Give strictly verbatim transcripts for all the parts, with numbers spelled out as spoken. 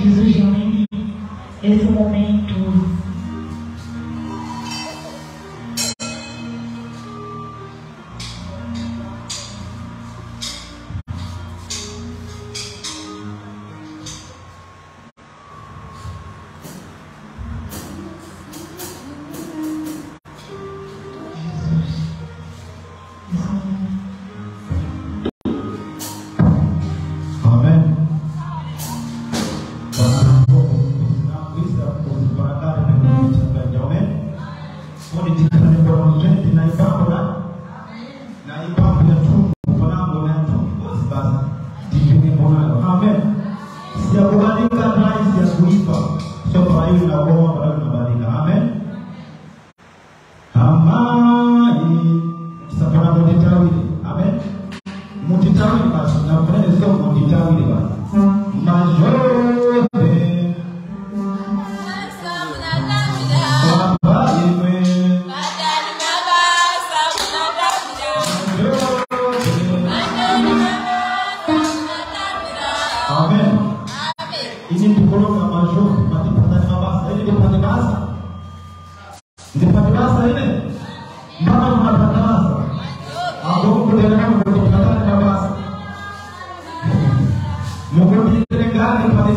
Jesus, amém? Esse momento Mungu entregar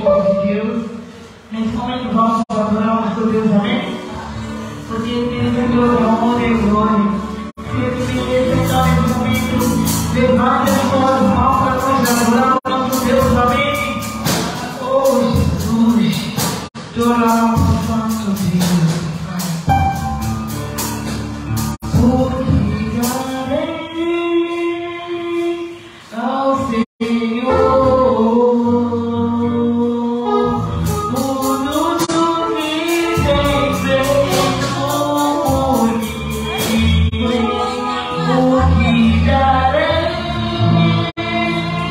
povo de Deus. Nesse momento vamos adorar o nosso Deus, amém? Porque Ele merece honra e glória. Ele merece nesse momento. Levanta as suas mãos para nós adorar o nosso Deus, amém? Oh Jesus, adorar o santo Deus. Porque darei ao Senhor.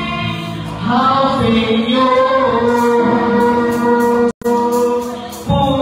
Ao Senhor,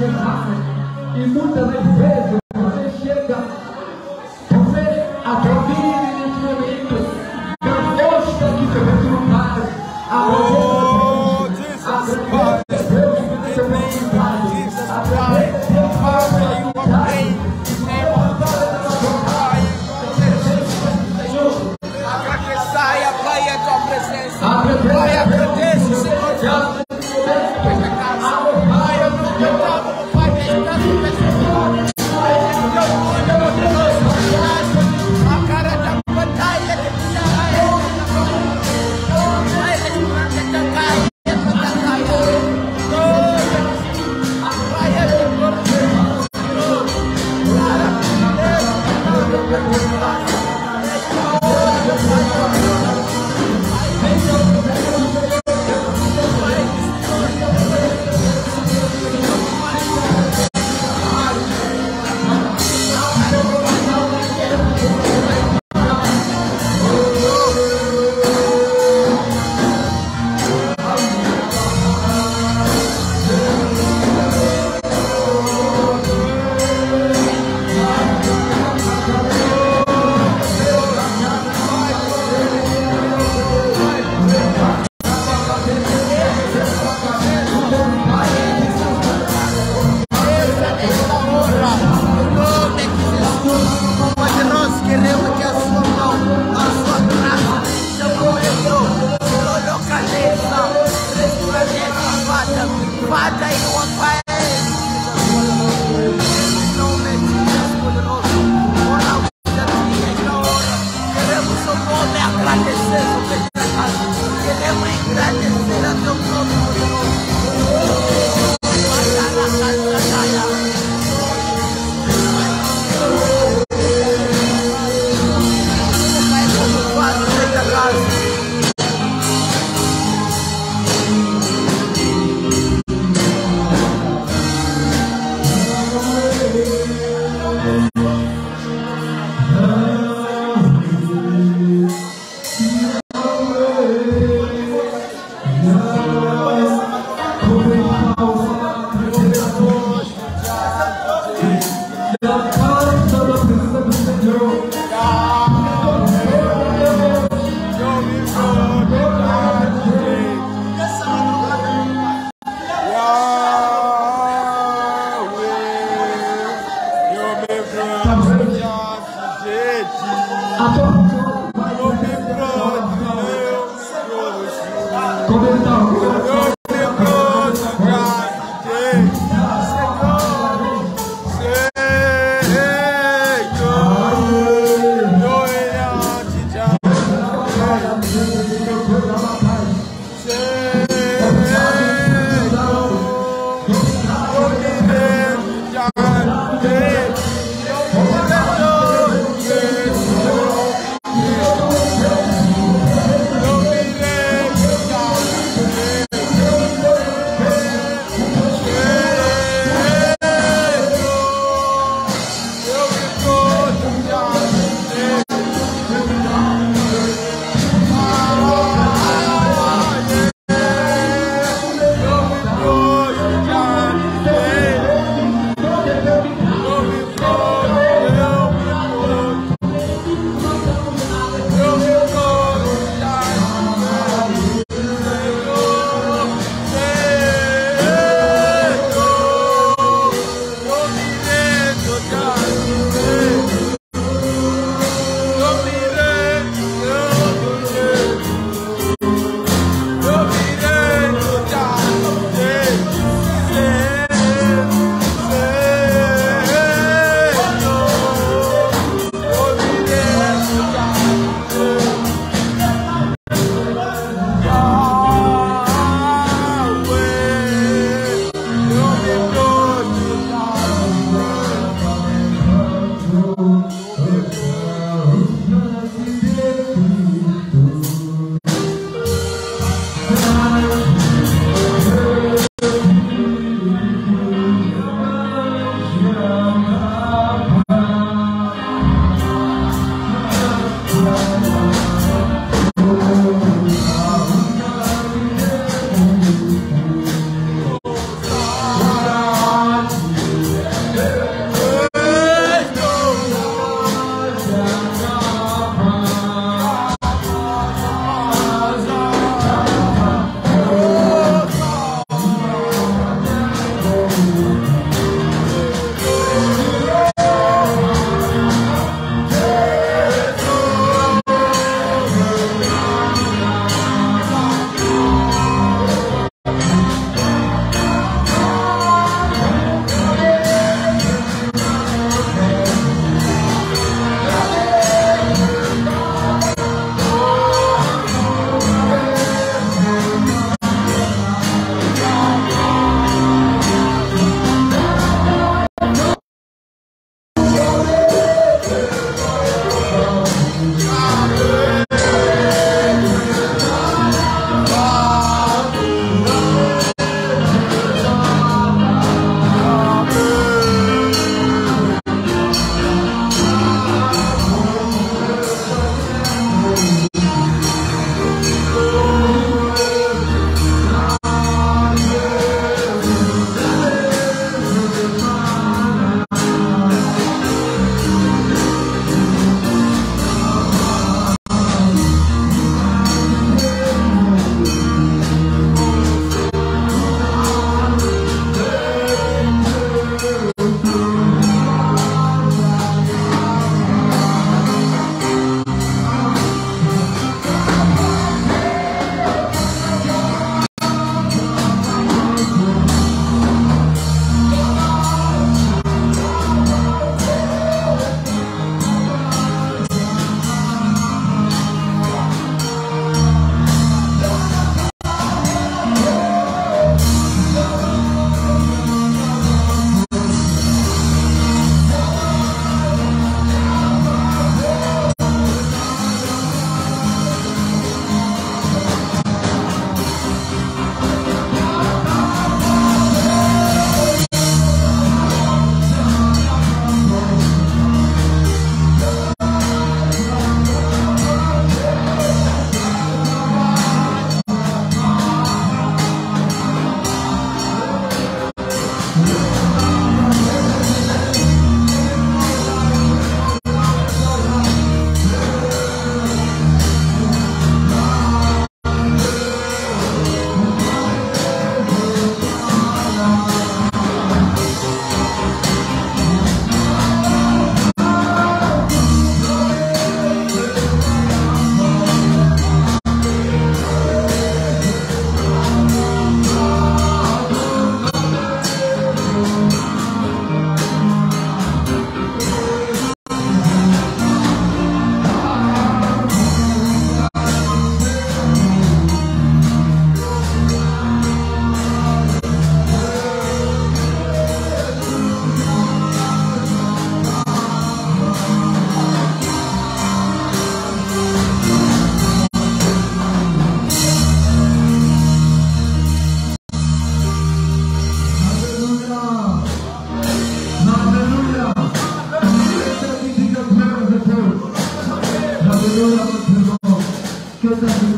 errado. E muitas vezes você chega, você acredita nesse momento, mas Deus está aqui te resultado. Oh, Jesus, Father, in the name of Jesus Christ, Father, you are praying in the name of Jesus. Agradeçai, aplai a tua presença. Pai, agradeço, Senhor Deus. Pai, eu trago, Pai, descanso, pessoal. A cara da batalha de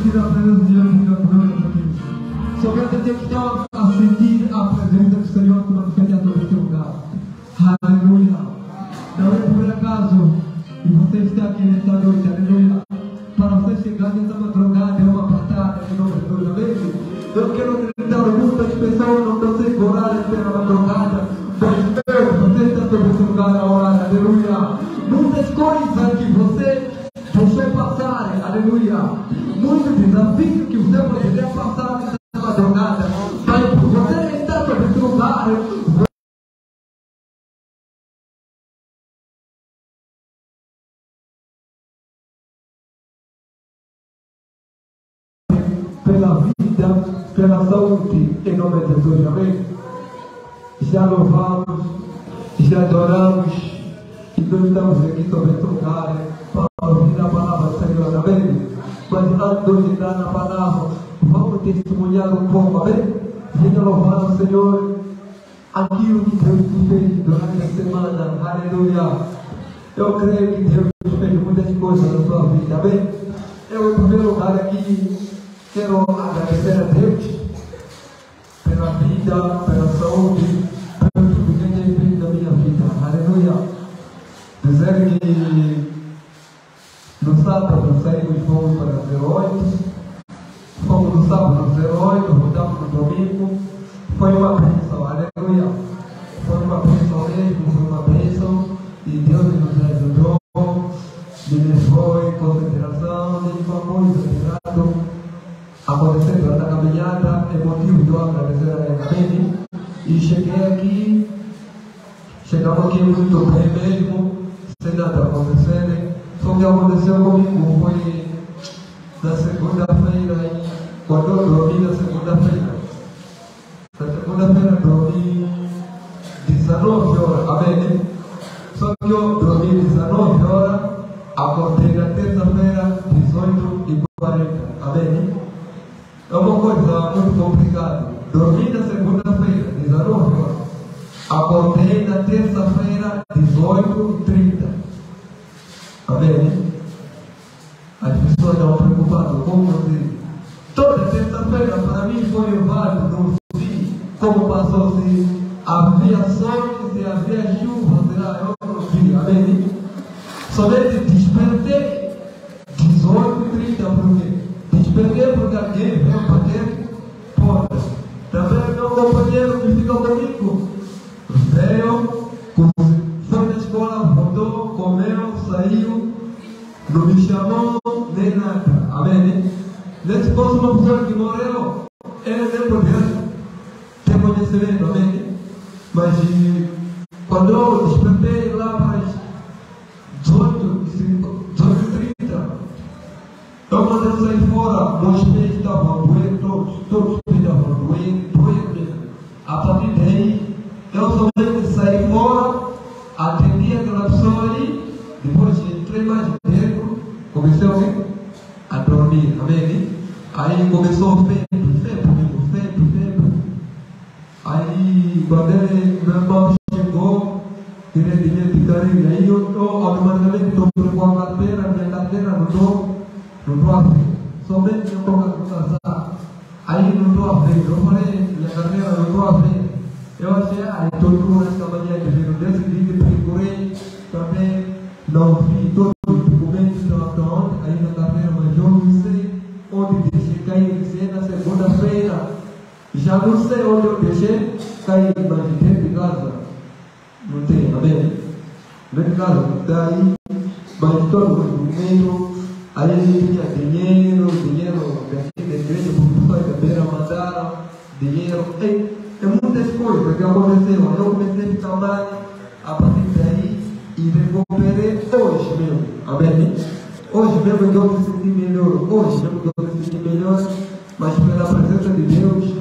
sentir a presença de Deus junto conosco aqui. Só quero dizer que estão a sentir a presença do Senhor que não seja todo este lugar. Aleluia. Não é por acaso que você está aqui nesta noite, aleluia. Para você chegar nessa madrugada é uma batalha em nome de Deus, amém? Eu quero acreditar que muitas pessoas não estão sem orar pela madrugada, mas Deus, você está sobre esse lugar a orar, aleluia. Muitas coisas que você deixou passar, aleluia. Muitos desafios que você poderia passar nessa madrugada, mas você está sobre esse lugar. Pela vida, pela saúde, em nome de Jesus, amém? Já louvamos, já adoramos, e nós estamos aqui sobre este lugar para ouvir a palavra do Senhor, amém? Mas antes de entrar na palavra, vamos testemunhar um pouco, amém? Venha louvar o Senhor aquilo que Deus fez durante a semana, aleluia. Eu creio que Deus fez muitas coisas na sua vida, amém? Eu, em primeiro lugar, aqui quero agradecer a Deus pela vida, pela saúde, pelo tudo que Ele tem feito na minha vida. Aleluia. Dizer que no sábado saímos fomos para zero oito, fomos no sábado zero oito, voltamos no domingo. Foi uma bênção, aleluia. Foi uma bênção mesmo, foi uma bênção. E Deus nos ajudou, me levou em consideração nenhuma coisa errada acontecendo durante a caminhada, é motivo de eu agradecer a Ele, amém? E cheguei aqui, chegamos aqui muito bem mesmo, sem nada acontecer. Só que aconteceu comigo foi na segunda-feira, quando eu dormi na segunda-feira. Na segunda-feira dormi dezenove horas, amém? Só que eu dormi dezenove horas, acordei na terça-feira, dezoito e quarenta, amém? É uma coisa muito complicada. Dormi na segunda-feira, dezenove horas. Acordei na terça-feira, dezoito e trinta. Amém? As pessoas estão preocupadas. Como assim? Toda terça-feira para mim foi válido. Não vi como passou, se havia sol, se havia chuva, será? Eu não vi. Amém? Somente despertei dezoito e trinta por quê? Despertei porque alguém veio bater portas. Também meu companheiro que ficou comigo veio, foi na escola, voltou, comeu, saiu, não me chamou nem nada. Amém? Nesse caso, uma pessoa que morreu, ele nem podia ter conhecimento. Amém? Mas quando eu despertei lá para as dezoito e trinta, eu mandei sair fora, meus pés estavam doendo, todos, todos os pés estavam doendo, doendo mesmo. A partir daí, eu somente saí fora, atendi aquela pessoa ali, depois entrei mais dentro, comecei a dormir, amém? Aí começou febre, febre, febre, febre. Aí, quando ele, meu irmão chegou, queria dinheiro de carinho, aí eu, eu automaticamente estou com a carteira, minha carteira não estou. Não estou a ver, somente eu estou casar. Aí não estou a ver, eu falei, minha carteira não estou a ver. Eu achei, ah, estou indo nesta manhã de ver, desse dia procurei, também não vi todos os documentos que estão onde, aí na carteira, mas eu não sei onde deixei cair, deixei na segunda-feira. Já não sei onde eu deixei cair, mas dentro de casa não tem, amém? Dentro de casa, daí, mas todo o documento. Aí ele tinha dinheiro, dinheiro daqui da igreja, porque pessoas da beira mandaram dinheiro. É, é muitas coisas que aconteceram. Eu comecei a ficar mal a partir daí e recuperei hoje mesmo. Amém? Hoje mesmo que eu me senti melhor. Hoje mesmo que eu me senti melhor, mas pela presença de Deus.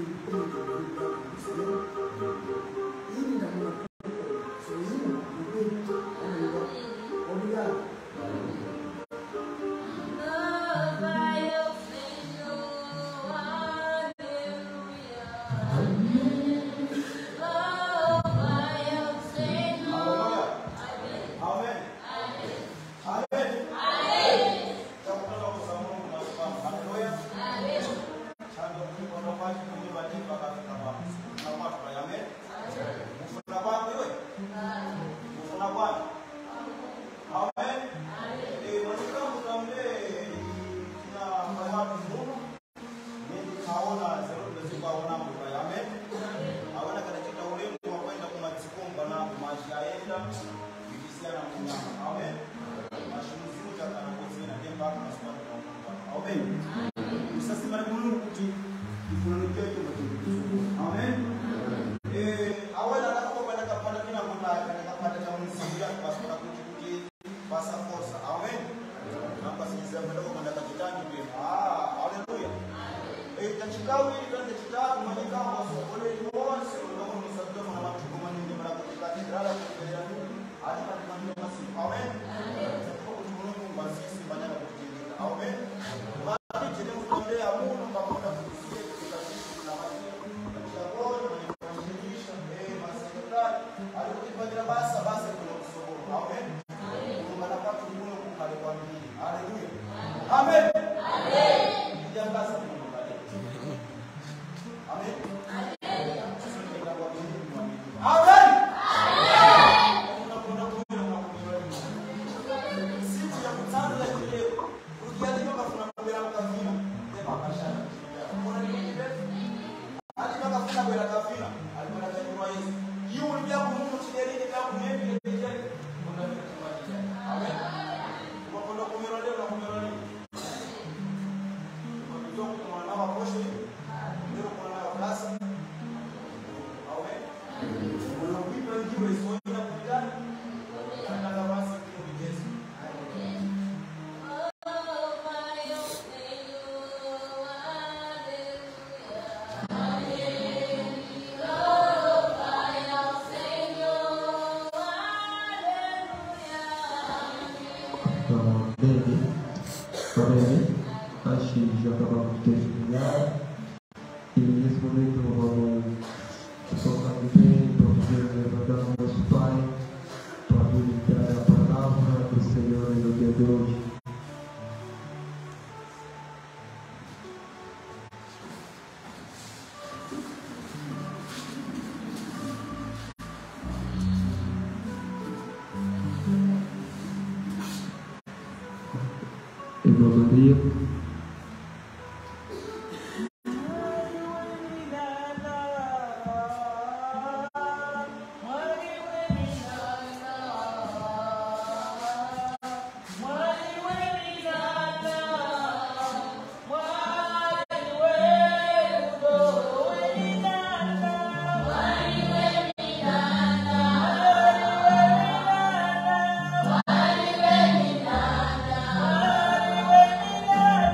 Hallelujah.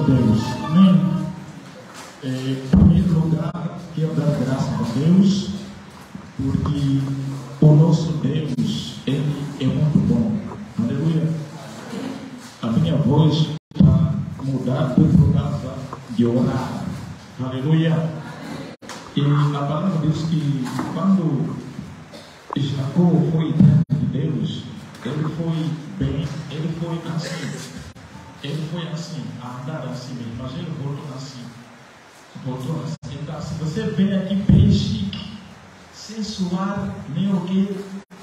Deus. Amém? É, em primeiro lugar, quero dar graças a Deus, porque o nosso Deus, Ele é muito bom. Aleluia. A minha voz está mudada por causa de orar. Aleluia. E a palavra diz que quando Jacó foi diante de Deus, ele foi bem, ele foi assim. Ele foi assim, a andar assim mesmo, mas ele voltou assim. Voltou assim. Então, se você vem aqui bem chique, sem suar nem o que,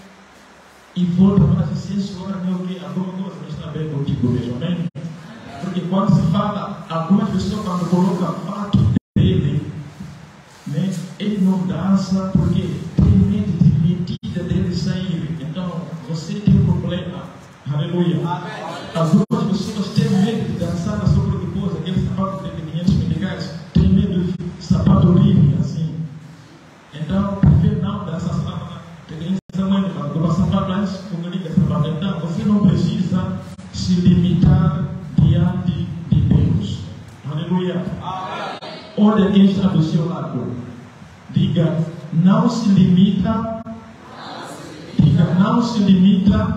e volta mais sem suar nem o que, alguma coisa não está bem contigo mesmo, amém? Porque quando se fala, algumas pessoas quando colocam fato dele, né, ele não dança porque tem medo de medida dele sair. Então, você tem um problema. Aleluia. Algumas pessoas têm medo de dançar na sua depois, aquele sapato de quinhentos meticais, tem medo de sapato livre, assim. Então, prefere não dançar sapato. Tem essa mãe, quando sapato antes, como liga sapato. Então, você não precisa se limitar diante de Deus. Aleluia. Olha quem está do seu lado. Diga, não se limita. Diga, não se limita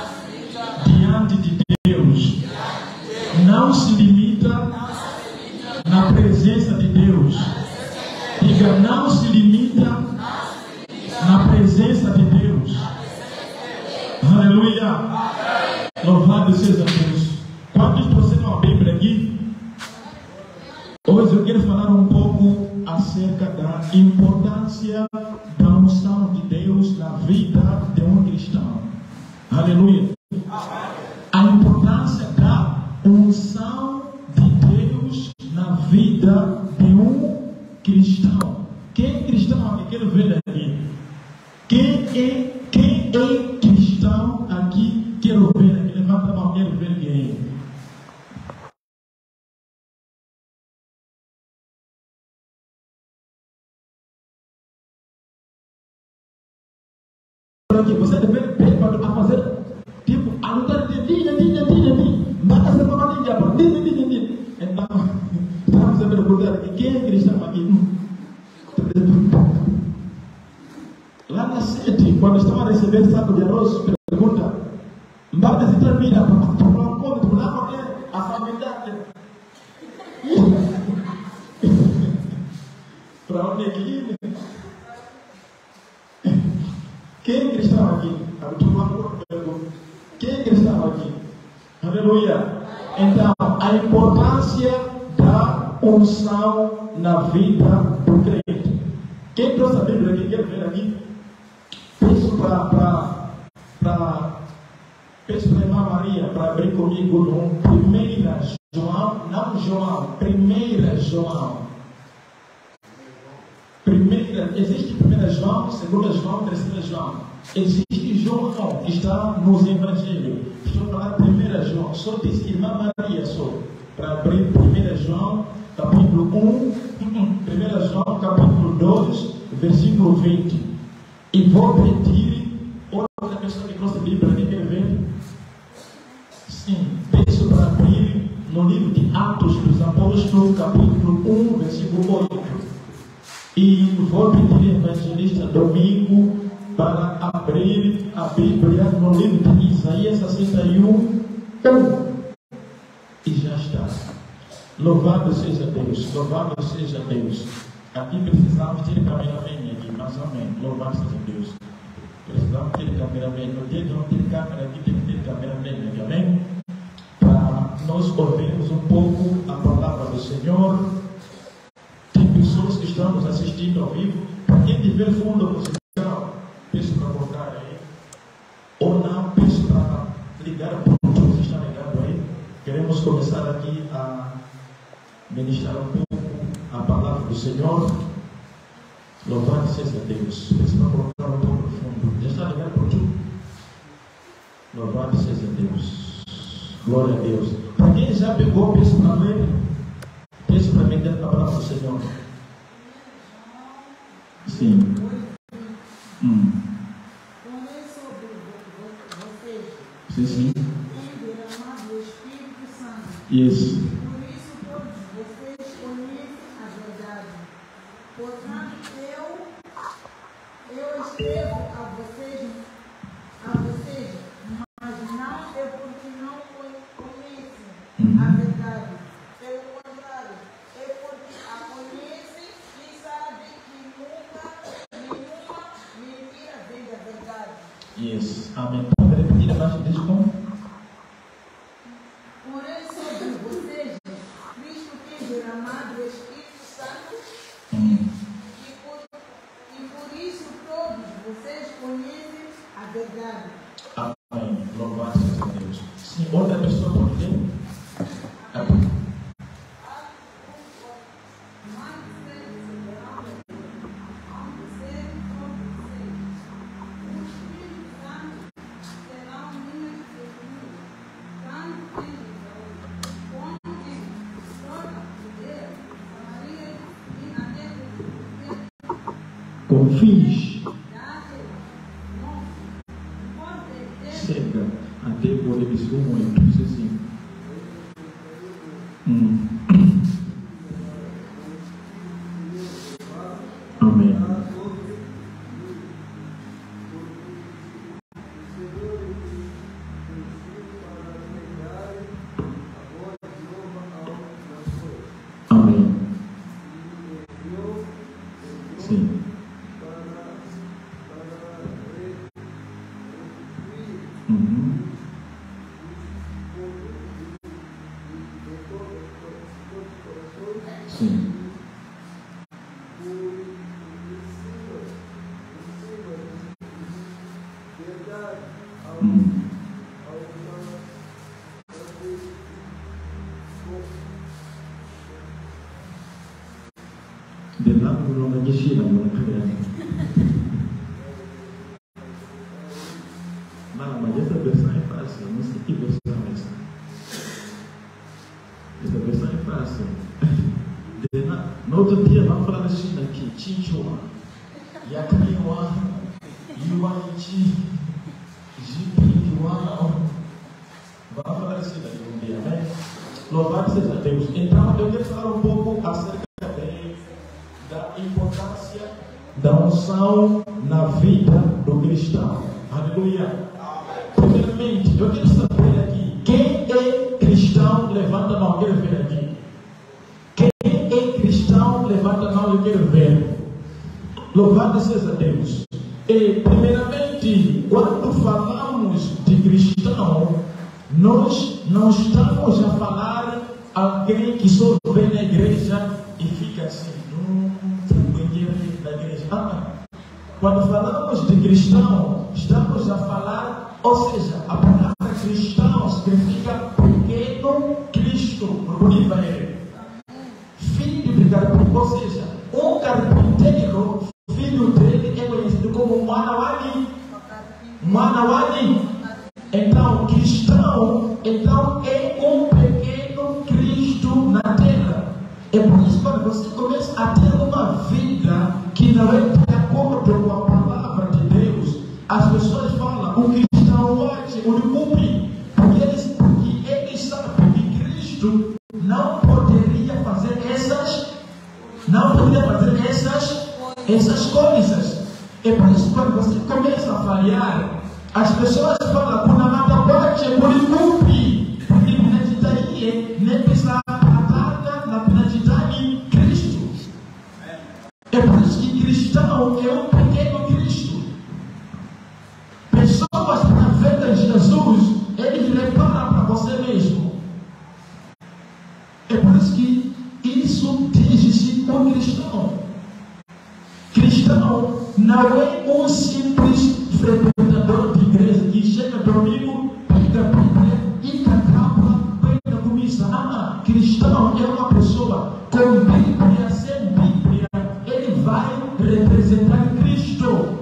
diante de Deus. Não se limita na presença de Deus. Diga, não se limita na presença de Deus. Aleluia. Louvado seja Deus. Quantos trouxeram a Bíblia aqui? Hoje eu quero falar um pouco acerca da importância da unção de Deus na vida de um cristão. Aleluia. A importância da unção de Deus na vida de um cristão. Quem é cristão aqui? Quero ver aqui. Quem é, quem é cristão aqui? Quero ver aqui. Levanta a mão, quero ver quem é. Você deve ver a fazer tipo, a lutar de dia, dia, dia, dia, mata essa palavra de diabo, dia, dia, dia, dia. Então, estamos a perguntar aqui, quem é cristão aqui? Lá na sede, quando estão a receber saco de arroz, pergunta, mbada se termina, tu não come, tu não come, a família. Para onde é que ir? Quem é cristão aqui? Quem é cristão aqui? Aleluia. Então, a importância da unção na vida do crente. Quem trouxe a Bíblia aqui? Quer ver aqui? Peço para peço para a irmã Maria para abrir comigo no primeira João, não João, primeira João. Primeira, existe primeira João, segunda João, terceira João. Existe João que está nos evangelhos. Estou a falar primeira João. Só disse irmã Maria só. Para abrir primeira João, capítulo um, primeira João, capítulo dois, versículo vinte. E vou pedir outra pessoa que trouxe a Bíblia, quem quer ver? Sim, peço para abrir no livro de Atos dos Apóstolos, capítulo um, versículo oito. E vou pedir ao evangelista Domingo para abrir a Bíblia no livro de Isaías sessenta e um, e já está. Louvado seja Deus, louvado seja Deus. Aqui precisamos ter cameraman aqui, mas amém. Louvado seja Deus. Precisamos ter cameraman. No dia que não ter câmera aqui, tem que ter cameraman aqui, amém? Para nós ouvirmos um pouco a palavra do Senhor. Pessoas que estão nos assistindo ao vivo, para quem tiver fundo musical, peço para colocar aí, ou não, peço para ligar para o que você está ligado aí. Queremos começar aqui a ministrar um pouco a palavra do Senhor. Louvado seja Deus. Peço para colocar um pouco no fundo. Já está ligado para o tudo? Louvado seja Deus. Glória a Deus. Para quem já pegou, peço para ler. Peço para vender a palavra do Senhor. Sim. Hum. Sim, sim. Isso. Portanto, eu, eu escrevo a vocês, a vocês, mas não é porque não conhecem a verdade. Pelo contrário, é porque a conhecem e sabem que nunca nenhuma mentira vem da verdade. Yes. Amém. Pode repetir abaixo desse como? Porém, sobre vocês, Cristo tem derramado o Espírito Santo Hum. e por, e por isso todos vocês conhecem a verdade. Amém. Louvado seja Deus. Sim, outra pessoa pode ler? Amém. Confis. Cerca. Até poder me muito. Isso assim. Hum. Amém. Amém. Sim. Uhum. Sim. Hum. De lá não vai mexer na mão Não, mas essa versão é fácil. Eu não sei que versão é essa. Essa versão é fácil. De lá, no outro dia vamos falar da China aqui. Chinchua. Yakaiwa. Yuaichi. Jipiwa. Vamos falar da China aqui um dia, né? Louvado seja Deus. Então, eu quero falar um pouco acerca de, da importância da unção na vida do cristão. Aleluia. Primeiramente, eu quero saber aqui, quem é cristão, levanta a mão, eu quero ver aqui. Quem é cristão, levanta a mão, eu quero ver. Louvado seja Deus. E, primeiramente, quando falamos de cristão, nós não estamos a falar alguém que só vem na igreja e fica assim, não, na igreja. Ah, quando falamos de cristão, estamos a falar, ou seja, a palavra cristão significa pequeno Cristo, bonito ele. Filho de carpinteiro, ou seja, um carpinteiro, filho dele é conhecido como Manawani. Manawani. Então, cristão, então é um pequeno Cristo na terra. É por isso que quando você começa a ter uma vida que não é de acordo com a palavra de Deus, as pessoas falam, o cristão hoje, o cumpre, porque eles, porque eles sabem que Cristo não poderia fazer essas, não poderia fazer essas, essas coisas. É por isso que quando você começa a falhar, as pessoas falam, kuna matabache kulikumbi, porque pinajitaie, ne pesa ataka na pinajitani Cristo. É por isso que cristão é um pequeno Cristo. Pessoas que na fé de Jesus, ele repara para você mesmo. É por isso que isso diz-se um cristão. Cristão não é um simples frequentador de igreja que chega domingo, pega a Bíblia e cantava, pega a comissão. Ah, cristão é uma pessoa com Bíblia, sem Bíblia, ele vai representar Cristo.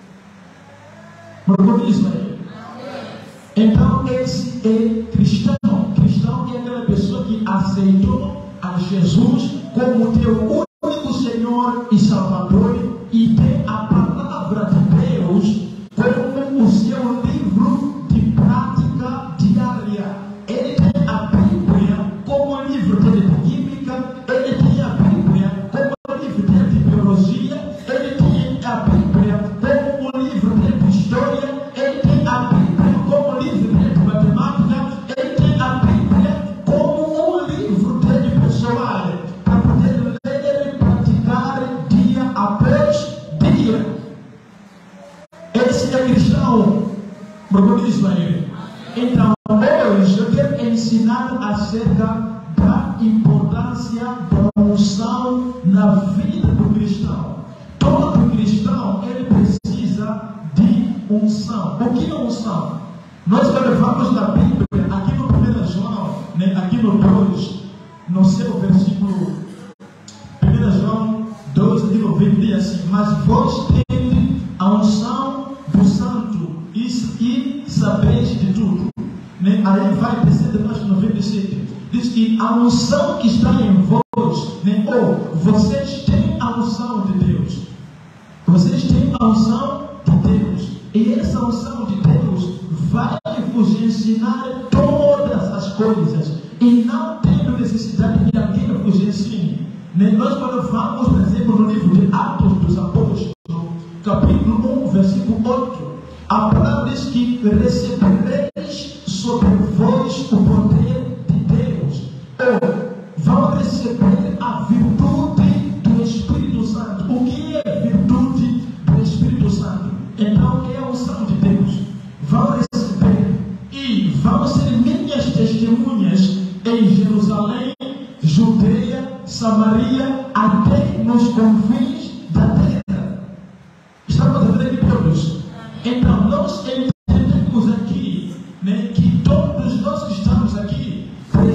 Organiza ele. Então, esse é cristão. Cristão é aquela pessoa que aceitou a Jesus como teu único Senhor e Salvador e tem a palavra de Deus como o seu livro de prática diária. Ele tem a Bíblia como livro de bíblica, ele tem a Bíblia como livro de teologia. Israel. Então, hoje eu quero ensinar acerca da importância da unção na vida do cristão. Todo cristão, ele precisa de unção. O que é unção? Nós quando vamos na Bíblia, aqui no primeiro João, né, aqui no dois, no seu versículo, primeiro João dois, aquilo vem diz assim: mas vós tendes a unção do Santo e, e sabeis de tudo. Né? Aí vai descer depois no vinte e sete. Diz que a unção que está em vós, né? Ou vocês têm a unção de Deus. Vocês têm a unção de Deus. E essa unção de Deus vai vos ensinar todas as coisas. E não tendo necessidade que alguém vos ensine. Né? Nós quando vamos, por exemplo, no livro de Atos dos Apóstolos, capítulo um, versículo oito, a palavra diz que recebereis sobre vós o poder de Deus, ou vão receber a virtude do Espírito Santo. O que é virtude do Espírito Santo? Então, é a unção de Deus. Vão receber e vão ser minhas testemunhas em Jerusalém, Judeia, Samaria, até nos confins da terra. Estamos a ver aqui todos. Então, nós entendemos aqui, né, que todos nós que estamos aqui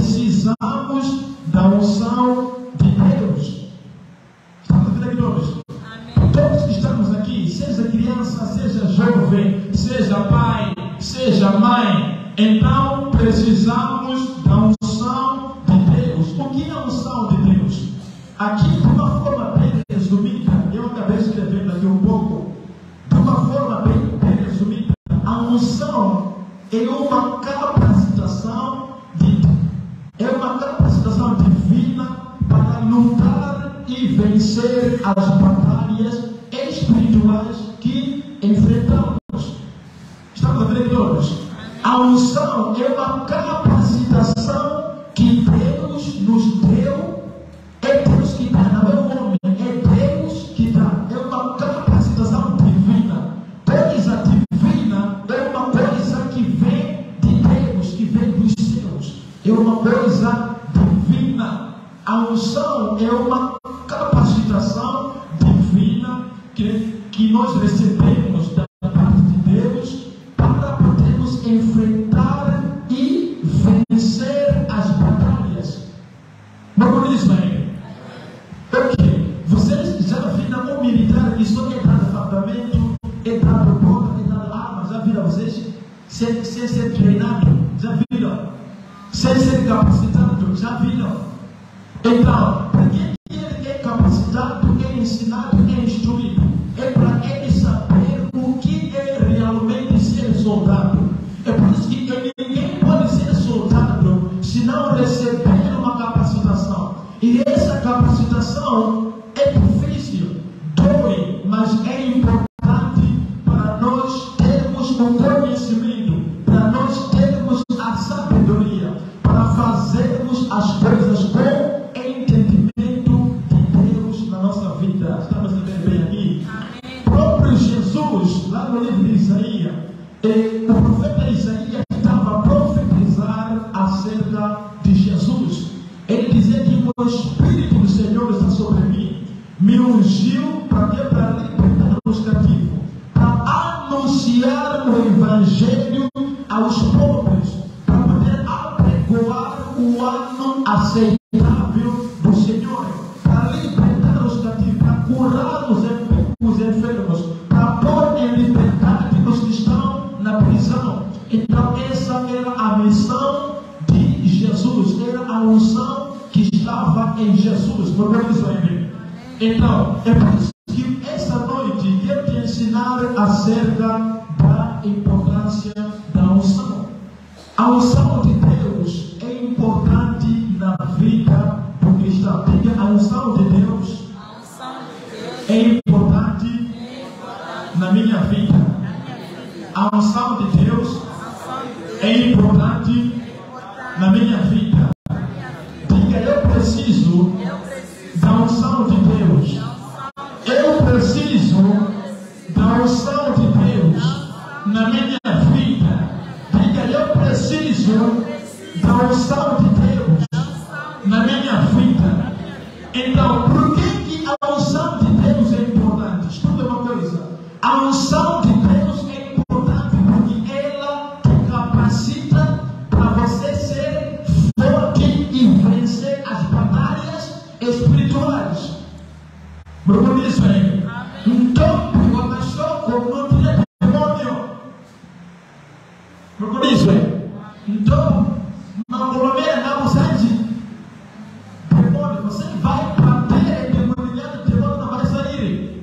precisamos da unção de Deus. Estamos a ver aqui todos. Amém. Todos que estamos aqui, seja criança, seja jovem, seja pai, seja mãe, então precisamos da unção de Deus. O que é a unção de Deus? Aqui, de uma forma bem resumida, eu acabei escrevendo aqui um pouco, de uma forma bem, bem resumida, a unção é uma capacitação de, é uma capacitação divina para lutar e vencer as batalhas espirituais que enfrentamos. Estamos a ver todos? A unção é uma capacitação que Deus nos deu. É Deus que dá, não é o homem, é Deus que dá. É uma capacitação divina. Coisa divina é uma coisa que vem de Deus, que vem dos céus. É uma coisa divina. A unção é uma capacitação divina que, que nós recebemos da parte de Deus para podermos enfrentar e vencer as batalhas. Vamos dizer, ok, vocês já viram um militar que só é dado fardamento, é dado bomba, é dado arma, já viram vocês? Sem, sem ser treinado, já viram? Sem ser capacitado, já viram? Então, porque ele é capacitado, é ensinado, é instruído? É para ele saber o que é realmente ser soldado. É por isso que ninguém pode ser soldado se não receber uma capacitação. E essa capacitação é difícil, dói, mas é importante para nós termos o conhecimento, para nós termos a sabedoria, para fazermos as coisas com entendimento de Deus na nossa vida. Estamos entendendo bem aqui? Amém. Próprio Jesus, lá no livro de Isaías, eh, o profeta Isaías estava a profetizar acerca de Jesus. Ele dizia que o Espírito do Senhor está sobre mim, me ungiu para que para libertar os cativos, para anunciar o Evangelho aos pobres, para poder apregoar o ano aceitável do Senhor, para libertar os cativos, para curar os, os enfermos, para pôr em liberdade os que estão na prisão. Então essa era a missão de Jesus, era a unção que estava em Jesus. Então, é por isso que essa noite quero te ensinar acerca da importância da unção. A unção de Deus é importante na vida do cristão. Diga, a unção de Deus é importante na minha vida. A unção de Deus é importante na minha vida. Diga, eu preciso da unção de Deus. Eu preciso da unção de Deus na minha vida. minha vida. Então, por que, que a unção de Deus é importante? Escuta uma coisa. A unção de Deus é importante porque ela te capacita para você ser forte e vencer as batalhas espirituais. Por isso aí. Então, o pastor não tinha demônio. Por isso aí. Então, não coloquei na usagem. Demônio, você vai bater demoniado, o demônio não vai sair.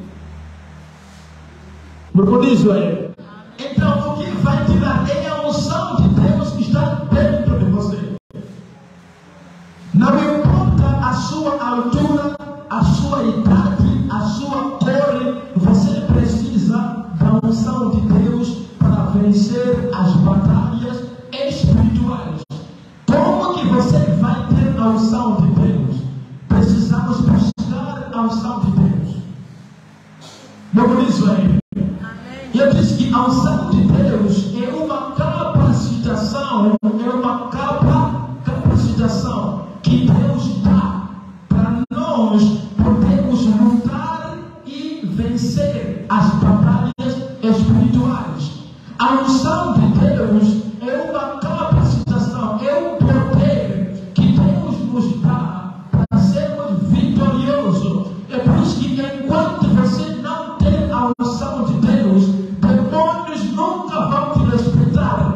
Por isso aí. Então, o que vai tirar é a unção de Deus que está dentro de você. Não importa a sua altura, a sua idade, a sua cor, você precisa da unção de Deus para vencer as batalhas espirituais. Como que você vai ter a unção de Deus? Precisamos buscar a unção de Deus. Vamos isso aí. Eu disse que a unção de Deus é uma capacitação, é uma capa, capacitação que Deus dá para nós podermos lutar e vencer as batalhas espirituais. A unção de Deus é uma capacitação, é um poder que Deus nos dá para sermos vitoriosos. É por isso que enquanto você não tem a unção de Deus, demônios nunca vão te respeitar.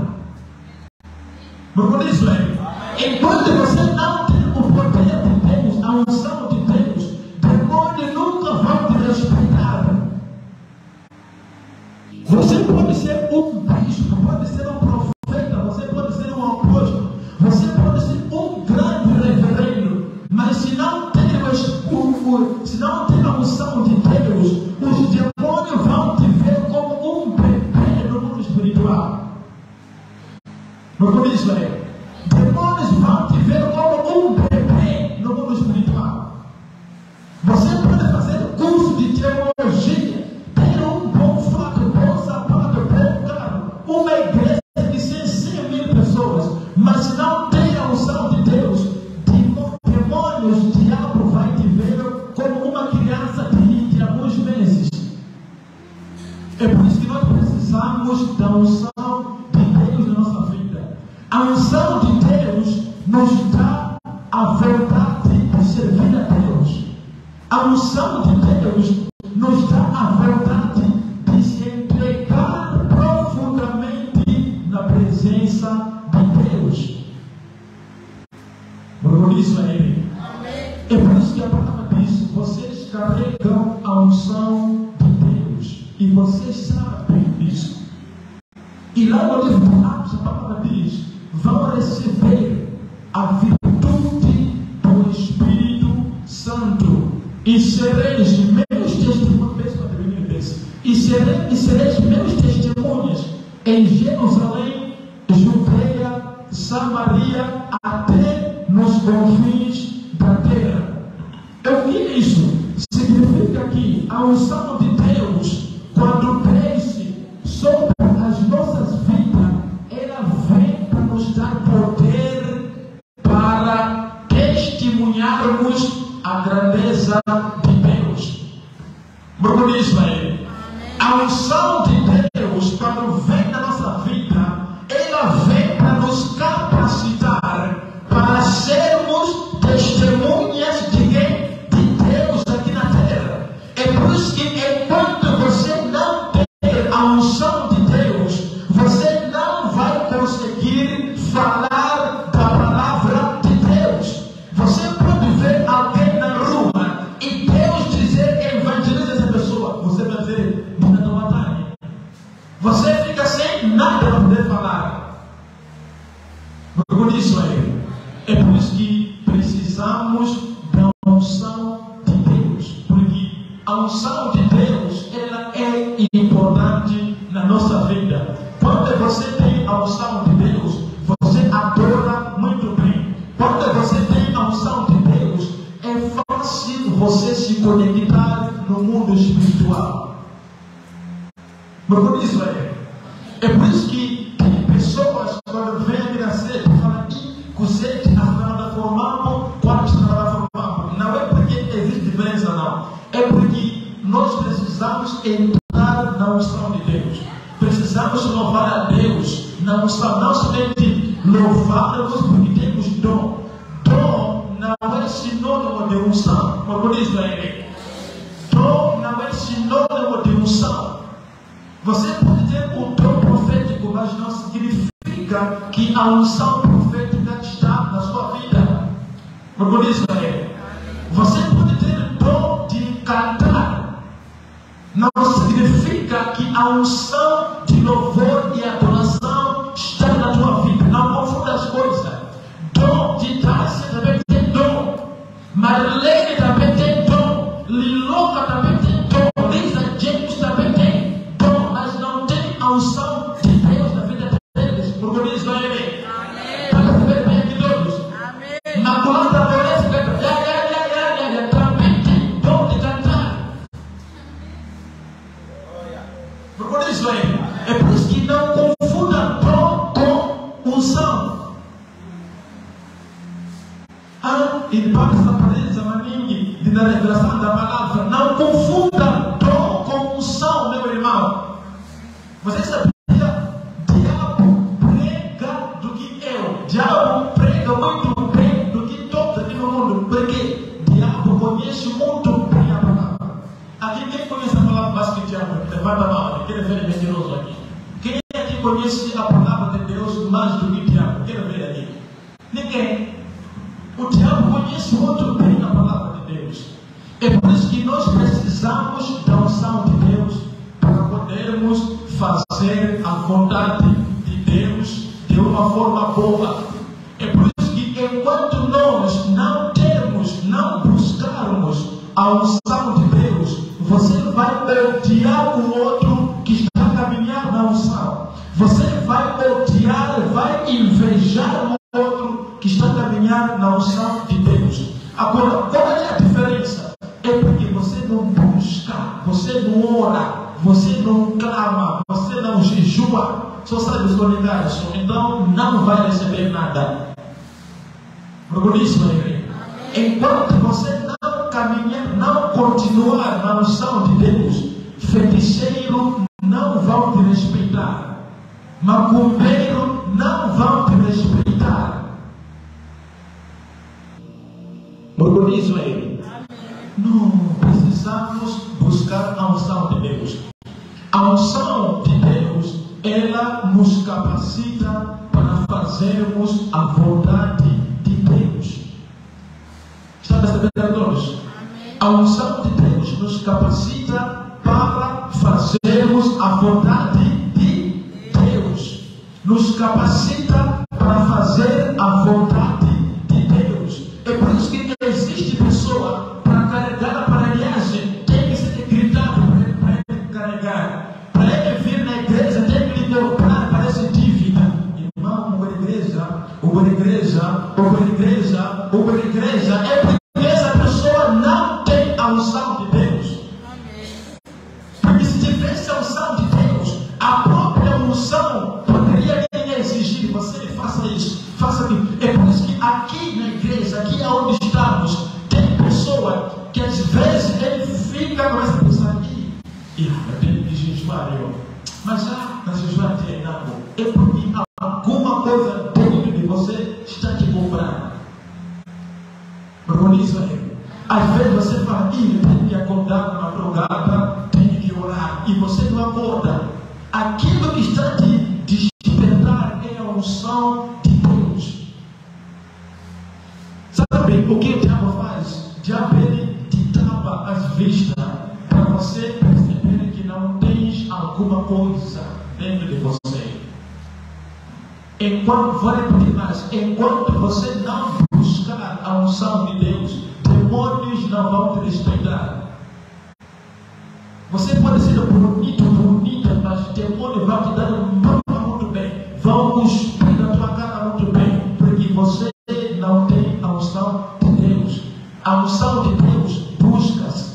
Por isso é. Enquanto você não tem o poder de Deus, a unção de Deus, demônios nunca vão te respeitar. Você pode ser um bispo, pode ser um profeta, você pode ser um apóstolo, você pode ser um grande reverendo, mas se não tem, o, se não tem a unção de Deus, os demônios vão te ver como um bebê no mundo espiritual. Por isso é. Demônios vão te ver como um bebê no mundo espiritual. Você pode fazer curso de teologia, ter um bom fato, bom sapato, bom carro, uma igreja de cem mil pessoas, mas se não tem a unção de Deus, demônios, o diabo vai te ver como uma criança de alguns meses. É por isso que nós precisamos da unção de Deus na nossa vida. A unção de Deus nos dá a vontade de servir a Deus. A unção de Deus nos dá a vontade de se entregar profundamente na presença de Deus. Por isso é Ele. É por isso que a palavra diz: vocês carregam a unção de Deus. E vocês sabem disso. E lá no livro de Atos, a palavra diz: vão receber a virtude do Espírito Santo e sereis meus testemunhas e sereis, e sereis meus testemunhas em Jerusalém, Judeia, Samaria, até nos confins da terra. O que é isso? Significa que a unção de Deus, quando desce sobre as nossas vidas, ela vem para nos dar poder para testemunharmos a grandeza de Deus. Por isso é. A unção de Deus, quando vem na nossa vida, ela vem para nos capacitar para sermos testemunhas de quem? De Deus aqui na terra. É por isso que enquanto você não tem a unção de Deus, você não vai conseguir falar da palavra de Deus. Você pode ver alguém na rua e Deus dizer evangeliza essa pessoa, você vai dizer vida da batalha. Você fica sem nada para poder falar. Por isso é. É por isso que precisamos da unção de Deus, porque a unção de Deus ela é importante na nossa vida. Quando você tem a unção de Deus, você adora muito bem. Quando você tem a unção de Deus, é fácil você se conectar no mundo espiritual. Por isso é. É por isso que tem pessoas quando vêm a minha sede falam que você está falando da forma, quando está falando entrar na unção de Deus. Precisamos louvar a Deus na unção. Não somente louvar-nos porque temos dom. Dom não é sinônimo de unção. Como diz a ele. Dom não é sinônimo de unção. Você pode ter o dom profético, mas não significa que a unção profética está na sua vida. Como diz a ele. Você pode ter o dom de cantar, não significa que a unção de louvor e adoração está na tua vida. Não confunda as coisas. Dom de Tássia também tem dom. Marlene também tem dom. Liloca também tem dom. Lisa James também tem dom. Mas não tem a unção de Deus na vida deles. Porque diz vai ele. Para saber bem aqui todos. Amém. Na coluna Floresta também tem dom de cantar. Porque diz vai ele. É por isso que não confunda dom com unção. Ah, e depois essa aparência maninha de dar revelação da palavra. Não confunda dom com unção, meu irmão. Você sabia? Diabo prega do que eu. Diabo prega muito bem do que todos aqui no mundo. Porque diabo conhece muito bem a palavra. Aqui quem conhece a palavra mais que diabo? Levanta a mão. Quem é velho mentiroso aqui? Quem aqui conhece a palavra de Deus mais do que diabo? Quem é velho aqui? Ninguém. O diabo conhece muito bem a palavra de Deus. É por isso que nós precisamos da unção de Deus para podermos fazer a vontade de Deus de uma forma boa. É por isso que enquanto nós não termos, não buscarmos a unção de Deus, você vai odiar o outro que está a caminhar na unção. Você vai odiar, vai invejar o outro que está a caminhar na unção de Deus. Agora, qual é a diferença? É porque você não busca, você não ora, você não clama, você não jejua, só sabe os solidários, então não vai receber nada. Por isso, enquanto você não caminhar, não continuar na unção de Deus, feiticeiro não vão te respeitar, macumbeiro não vão te respeitar. Por isso ele, não precisamos buscar a unção de Deus. A unção de Deus, ela nos capacita para fazermos a vontade de Deus. Está percebendo todos? A unção de Deus nos capacita para fazermos a vontade de Deus. Nos capacita para fazer a vontade de Deus. É por isso que existe pessoa para carregar a aparelhagem, tem que ser gritado para ele carregar. Para ele vir na igreja, tem que lhe dobrar, parece dívida. Irmão, uma igreja, uma igreja, uma igreja, uma igreja, é porque essa pessoa não tem a unção de Deus. Porque se tivesse a unção de Deus, a própria unção poderia exigir que você faça isso, faça aquilo. É por isso que aqui na igreja, aqui onde estamos, tem pessoa que às vezes ele fica com essa pessoa aqui. E eu tenho que jejuar, eu. Mas já na jejuar tem nada. É porque alguma coisa dentro de você está te cobrando. Por isso aí. Às vezes você fala, ih, eu tenho que acordar na madrugada, tenho que orar. E você não acorda. Aquilo que está te despertar é a unção de Deus. Sabe o que o diabo faz? O diabo ele te tapa as vistas para você perceber que não tens alguma coisa dentro de você. Enquanto, vou repetir mais, enquanto você não buscar a unção de Deus, demônios não vão te respeitar. Você pode ser bonito, bonita, mas demônios vão te dar um mapa muito bem, vão cuspir na tua cara muito bem, porque você não tem a unção de Deus. A unção de Deus busca-se.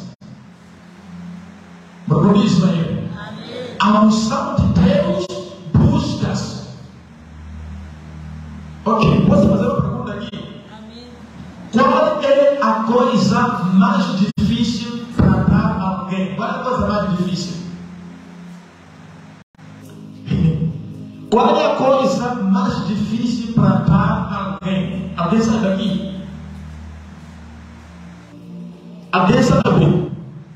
Por isso aí, a unção de Deus busca-se. Ok, posso fazer uma pergunta aqui? Qual é a coisa mais difícil para dar a alguém? Qual é a coisa mais difícil? mais difícil para dar alguém? Alguém sabe aqui? Alguém sabe?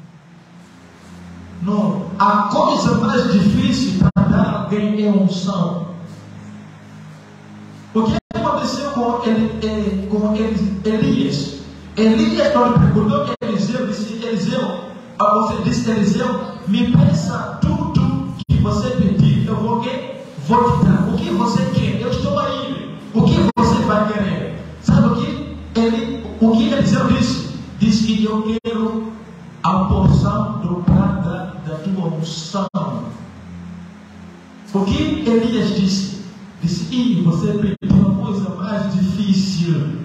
Não. A coisa mais difícil para dar alguém é unção. O que aconteceu com, ele, com Elias? Elias, quando perguntou a Eliseu, disse: Eliseu, você disse, Eliseu, me peça tudo que você pedir, eu vou, vou te dar. O que você quer? Eu estou aí. O que você vai querer? Sabe o que? Ele, o que Eliseu disse? Disse que eu quero a porção dobrada da tua unção. O que Elias disse? Disse: e você pediu uma coisa mais difícil.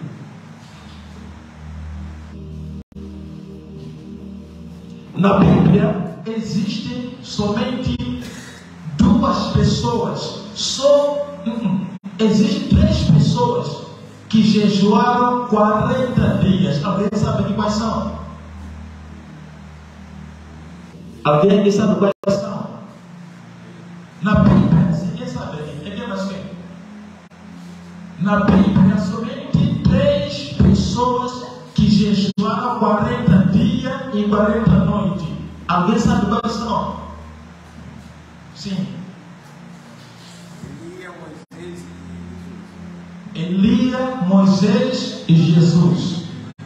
Na Bíblia existem somente duas pessoas. Só uh-uh. Existem três pessoas que jejuaram quarenta dias. Alguém sabe de quais são? Alguém que sabe quais são? Na Bíblia, se ninguém sabe, é quem mais quem? Na Bíblia, somente três pessoas que jejuaram quarenta dias e quarenta noites. Alguém sabe quais são? Sim. Elias, Moisés e Jesus.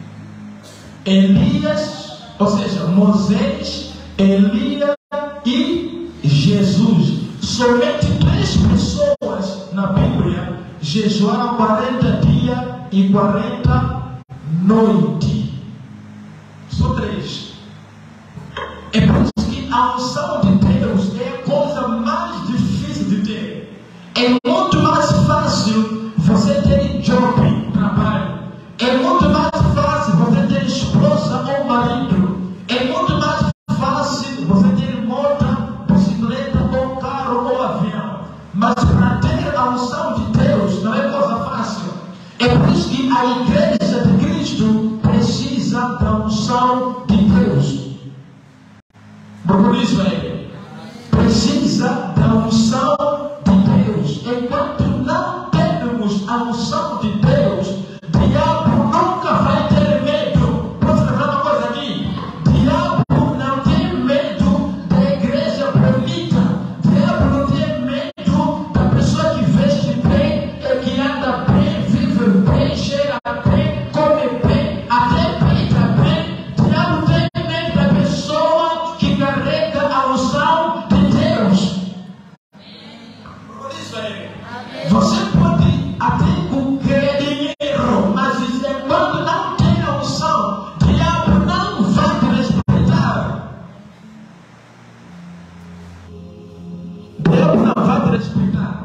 Elias, ou seja, Moisés, Elias e Jesus. Somente três pessoas na Bíblia jejuaram quarenta dias e quarenta noites. Só três. É por isso que a unção de Deus é a coisa mais difícil de ter. É muito mais fácil você ter job, trabalho. É muito mais fácil você ter esposa ou marido. É muito mais fácil você ter moto, bicicleta ou carro ou avião. Mas para ter a unção de Deus não é coisa fácil. É por isso que a igreja de Cristo precisa da unção de Deus. Por isso é, precisa da unção de Deus. Enquanto não temos a unção de Deus, o diabo nunca vai ter medo. Posso lembrar uma coisa aqui? O diabo não tem medo da igreja bonita. O diabo não tem medo da pessoa que veste bem, que anda bem, vive bem, cheira bem, come bem, até peita bem. O diabo tem medo da pessoa que carrega a unção de Deus. Por isso aí, você pode até querer dinheiro, mas quando não tem a unção, o diabo não vai te respeitar. O diabo não vai te respeitar.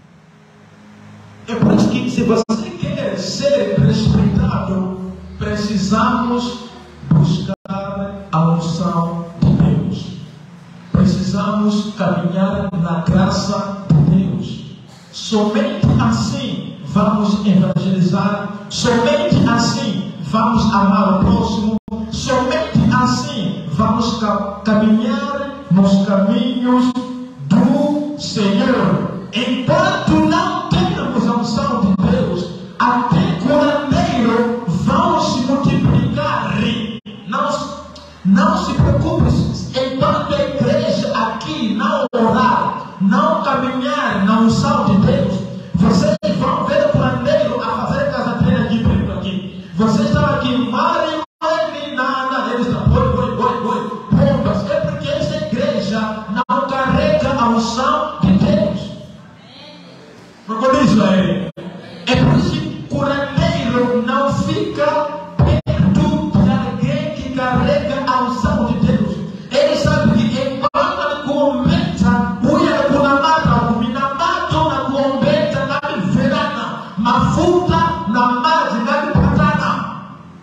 É por isso que, se você quer ser respeitado, precisamos buscar a unção de Deus. Precisamos caminhar na graça de Deus. Somente assim vamos evangelizar. Somente assim vamos amar o próximo. Somente assim vamos ca- caminhar nos caminhos do Senhor. Enquanto não temos a unção de Deus, até curandeiro vão se multiplicar. Não, não se preocupe, enquanto a igreja aqui não orar, não caminhar na unção de Deus, vocês vão ver o curandeiro a fazer casadeira aqui perto aqui. Vocês estão aqui, Mari, Mari, nada, eles estão, boi, boi, boi, boi, bombas. É porque essa igreja não carrega a unção de Deus. Não por isso é. É por isso que o curandeiro não fica perto de alguém que carrega a unção de Deus. Ele sabe que enquanto ele comenta, uia kuna mata, kumina mato na kuombeta na verana, mafuta na maji na patana.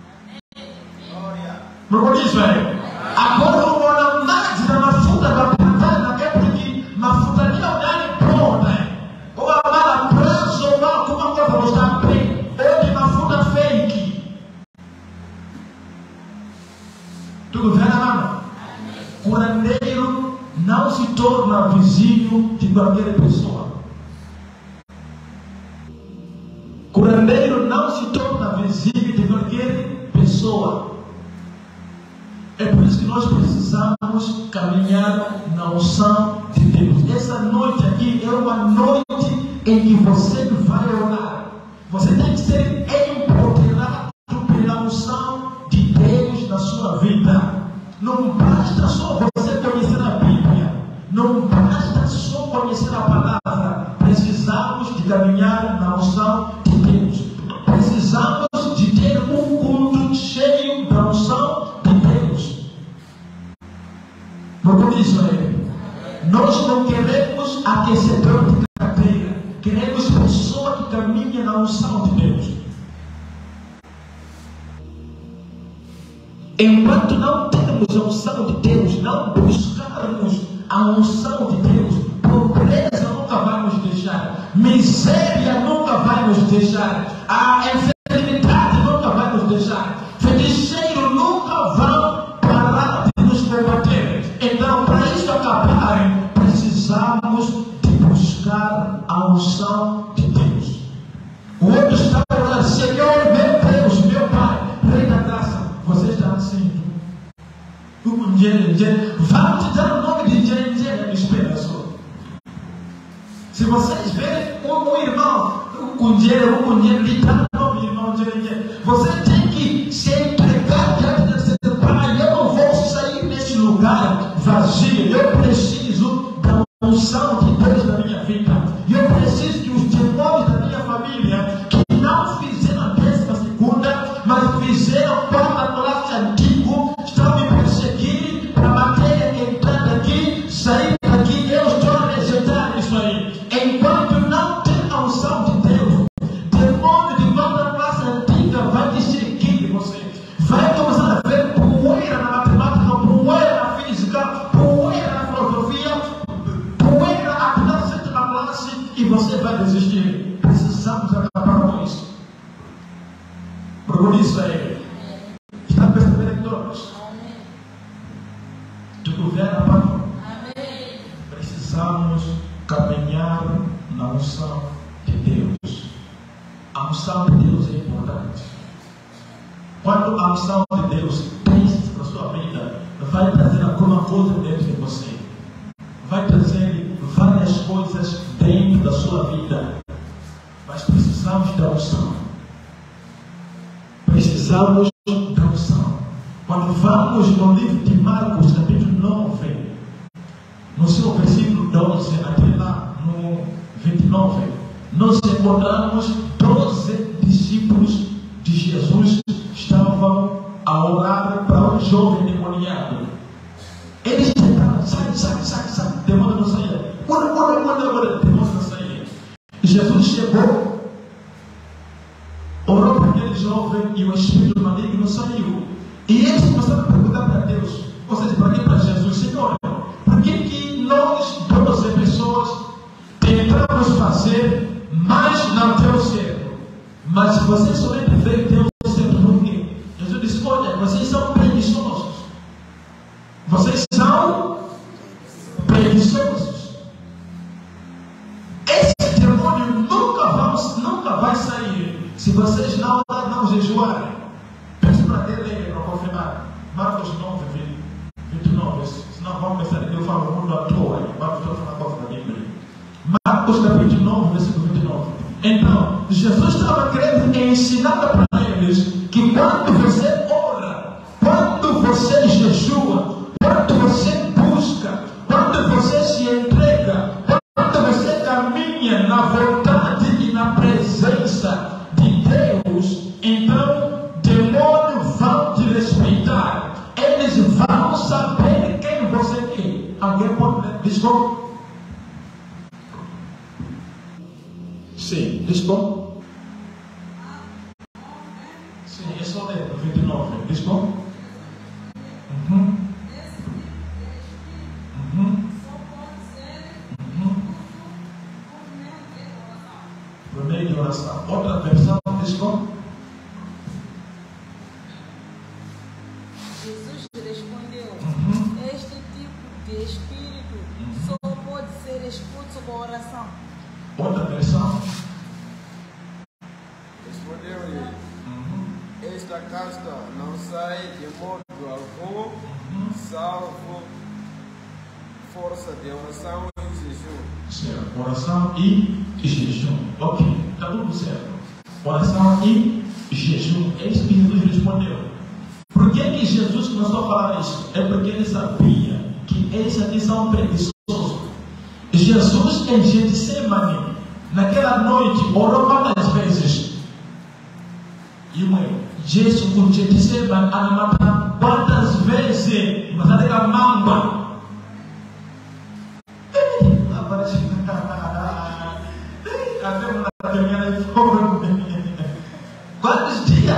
Não por isso é. Agora o na maji na mafuta na patana é porque mafuta não dá pronta. Ou a mala prazo ou alguma coisa não está bem. Ou de mafuta fake. Tudo vendo, mano? Curandeiro não se torna vizinho de qualquer pessoa. É por isso que nós precisamos caminhar na unção de Deus. Essa noite aqui é uma noite em que você vai orar. Você tem que ser empoderado pela unção de Deus na sua vida. Não basta só você conhecer a Bíblia. Não basta só conhecer a palavra. Precisamos de caminhar na unção de Deus. Precisamos de ter um culto cheio da unção de Deus. Porque isso é, nós não queremos aquecedor de cadeira. Queremos pessoa que caminha na unção de Deus. Enquanto não temos a unção de Deus, não buscarmos a unção de Deus, pobreza nunca vai nos deixar, miséria nunca vai nos deixar, a enfermidade nunca vai nos deixar, feiticeiro nunca vai parar de nos combater. Então, para isso acabar, precisamos de buscar a unção de Deus. O outro está falando, Senhor, meu Deus, meu Pai, Rei da Graça, você está assim. Vamos te dar o nome de Jane, espera só. Se vocês verem um, um irmão, um dinheiro, um dinheiro, lhe dá o nome de irmão Jane, você tem que se entregar diante de Deus. Pai, eu não vou sair desse lugar vazio. Eu preciso da unção de Deus na minha vida. Eu preciso que os demônios da minha família, que não fizeram a décima segunda, mas fizeram parte da classe antigo, estão me perseguindo para bater, entrar daqui, sair daqui. Eu estou a rejeitar isso aí. Enquanto não tem a unção de Deus, demônio de toda a classe antiga vai te seguir você. Vai começar a ver poeira na matemática, poeira na física, poeira na filosofia, poeira a toda certa na classe, e você vai desistir. Precisamos acabar com isso. Procure isso aí. Está percebendo todos? Tudo bem, Pai? Precisamos caminhar na unção de Deus. A unção de Deus é importante. Quando a unção de Deus desce para a sua vida, vai trazer alguma coisa dentro de você. Vai trazer várias coisas dentro da sua vida. Mas precisamos da unção. Precisamos da unção. Quando vamos no livro de Marcos, capítulo nove, no seu versículo doze, até lá no vinte e nove, nós encontramos doze discípulos de Jesus estavam a orar para um jovem demoniado. Eles tentaram, sai, sai, sai, sai, demônio não saía. Ora, ora, ora, ora, demônio não saía. E Jesus chegou, orou para aquele jovem e o espírito maligno saiu. E eles começaram a perguntar para Deus, ou seja, para quem? Para Jesus, Senhor, por que que nós, doze pessoas, tentamos fazer, mas não deu certo? Mas você somente vê que deu certo por quê? Jesus disse, olha, vocês são preguiçosos. Vocês são preguiçosos. Esse demônio nunca, vamos, nunca vai sair se vocês não, não jejuarem. Peço para ele para confirmar. Marcos nove, vinte e nove. Senão vamos pensar que eu falo o mundo à toa. Marcos está falando coisa da Bíblia. Marcos capítulo nove, versículo vinte e nove. Então, Jesus estava querendo ensinar para eles que quando você ora, quando você jejua, quando você busca, quando você se entrega, quando você caminha na vontade e na presença de Deus, então demônios vão te respeitar. Eles vão saber quem você é. Alguém pode dizer como? Sim, diz como? Sim, é só ler no vinte e nove. Diz como? Uhum. Uhum. Uhum. Por meio de oração. Outra versão diz como? Jesus respondeu, Uhum. este tipo de espírito só pode ser expulso com oração. Outra versão. Respondeu-lhe, esta casta não sai de modo do avô, salvo, força de oração e jejum. Certo, oração e jejum. Ok, está tudo certo. Oração e jejum. É isso que Jesus respondeu. Por que que Jesus começou a falar isso? É porque ele sabia que esses aqui são preguiçosos. Jesus em Getsemane, naquela noite, orou quantas vezes? E mãe, Jesus com Getsemane, a matar quantas vezes? Mas até a mamba. Quantos dias?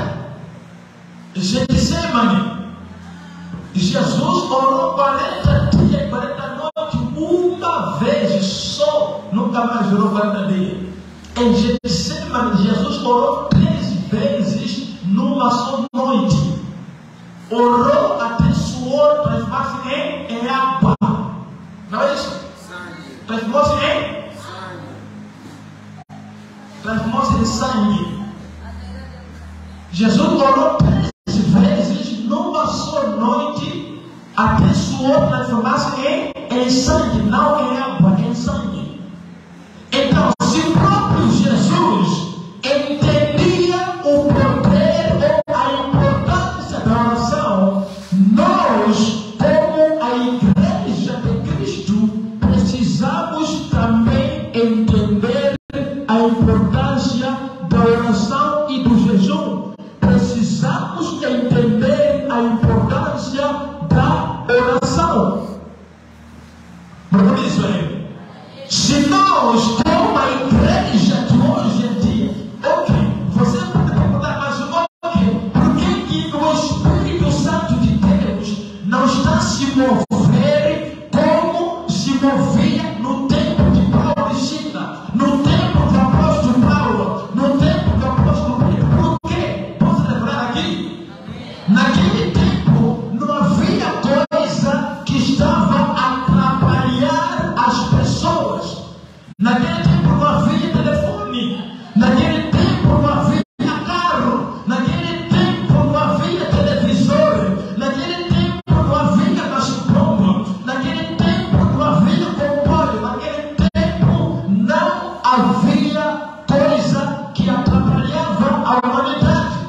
Getsemane. Jesus orou quarenta dias, quarenta noites, uma vez só, nunca mais orou quarenta dias. Em Getsemane, Jesus orou três vezes numa só noite. Orou até suor transformar-se em, em água. Não é isso? Transformou-se em sangue. Transformou-se em sangue. Jesus orou três vezes numa só noite até suor transformar-se em, em sangue, não em água, em sangue. Então, se o próprio Jesus entendia o poder ou a importância da oração, nós, como a Igreja de Cristo, precisamos também entender a importância da oração e do jejum. Precisamos entender a importância da oração. Por isso é, se nós, como a igreja de hoje em dia, ok, você pode perguntar, mas ok, por que que o Espírito Santo de Deus não está se mover como se movia no tempo de Paulo e Sila, no tempo do apóstolo Paulo, no tempo do apóstolo Pedro? Por quê? Posso lembrar aqui? Naquele tempo não havia coisa que estava a atrapalhar as pessoas. Naquele tempo não havia telefone. Naquele tempo não havia carro. Naquele tempo não havia televisor. Naquele tempo não havia gastronomia. Naquele tempo não havia comboio. Naquele tempo não havia coisa que atrapalhava a humanidade.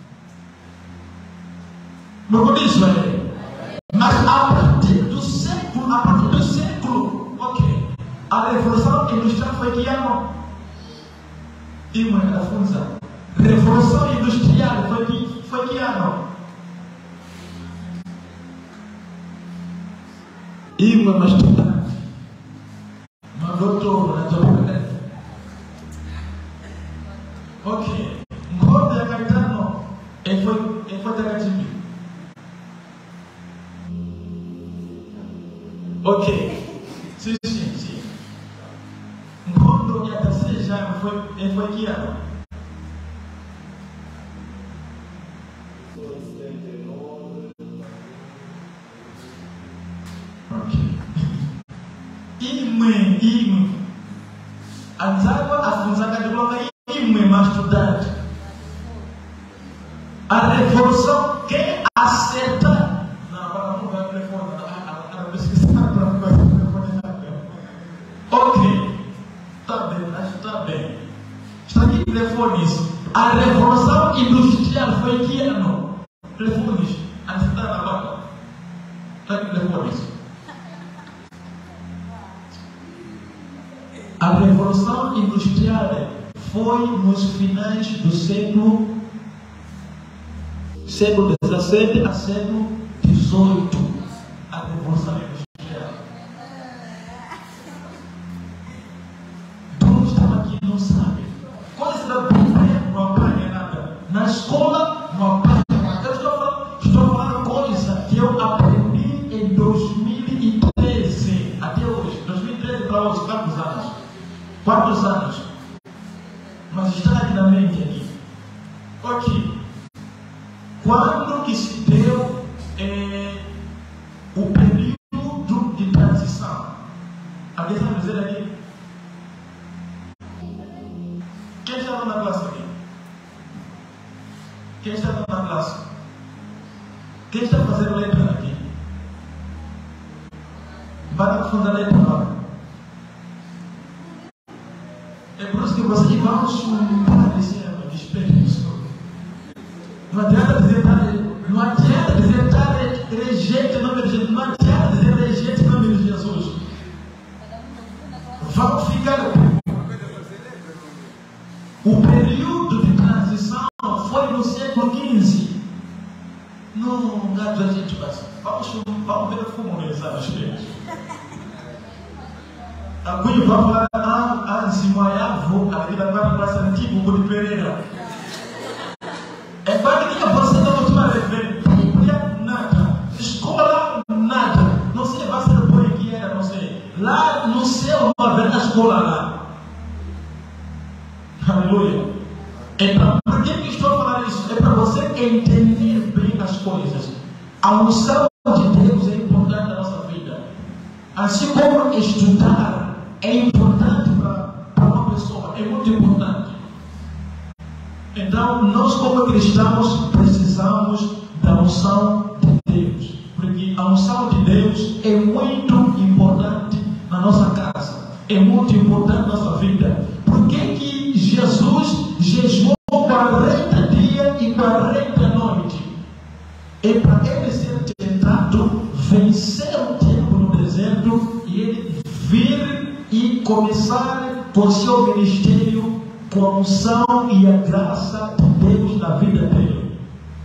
Não isso é? Mas a partir do século, a partir do século, ok, a revolução industrial foi que ano? E mãe da funza. Revolução industrial foi que foi que ano? E mãe mas tudo. Mas doutor, na tua ok, enquanto a caetano, ele foi, ele foi da Jimmy. Ok, sim, sim, sim. Enquanto a terceira já foi, ele foi que ano? Ok. Ime, ime. Anzagwa afunzaka de coloca ime mais estudante. A revolução que acerta. Não, agora não vai telefone. A pesquisar para não telefone. Ok. Está bem, acho que está bem. Está aqui telefones. A revolução industrial foi que ano? Telefones. Antes de estar agora. Está aqui telefones. A revolução industrial foi nos finais do século século dezessete a século dezoito. A revolução industrial. Todos estão aqui não sabem. Coisa da Bíblia não apanha nada. Na escola não apanha nada. Eu estou falando, estou falando coisa que eu aprendi em dois mil e treze até hoje. dois mil e treze para hoje, quantos anos? Quantos anos? Mas está aqui na mente aqui. Ok. Quando que se deu eh, o período de transição? Alguém sabe dizer aqui? Quem estava na classe aqui? Quem estava na classe? Quem estava está fazendo letra aqui. Vai fazer letra lá. É por isso que vocês vão chutar esse ano de experiência. Não adianta dizer nada, não adianta dizer nada, rejeita o nome de Jesus, não adianta dizer rejeita o nome de Jesus. Vamos ficar. O período de transição foi no século quinze. Não, a gente passa. Vamos, vamos ver como realizar as coisas. Agora vamos falar a Zimayavu, a vida agora para Santiago de Pereira. É para que você não última vez, Bíblia nada, escola nada, não sei vai ser por que era, não sei. Lá no céu vai haver a escola lá. Aleluia. Então, por que eu estou falando isso? É para você entender bem as coisas. A unção de Deus é importante na nossa vida. Assim como estudar é importante para uma pessoa, é muito importante. Então, nós como cristãos precisamos da unção de Deus. Porque a unção de Deus é muito importante na nossa casa. É muito importante na nossa vida. Por que que Jesus jejuou quarenta dias e quarenta noites? É para ele ser tentado, vencer o tempo no deserto e ele vir e começar com seu ministério com a unção e a graça de Deus na vida dele.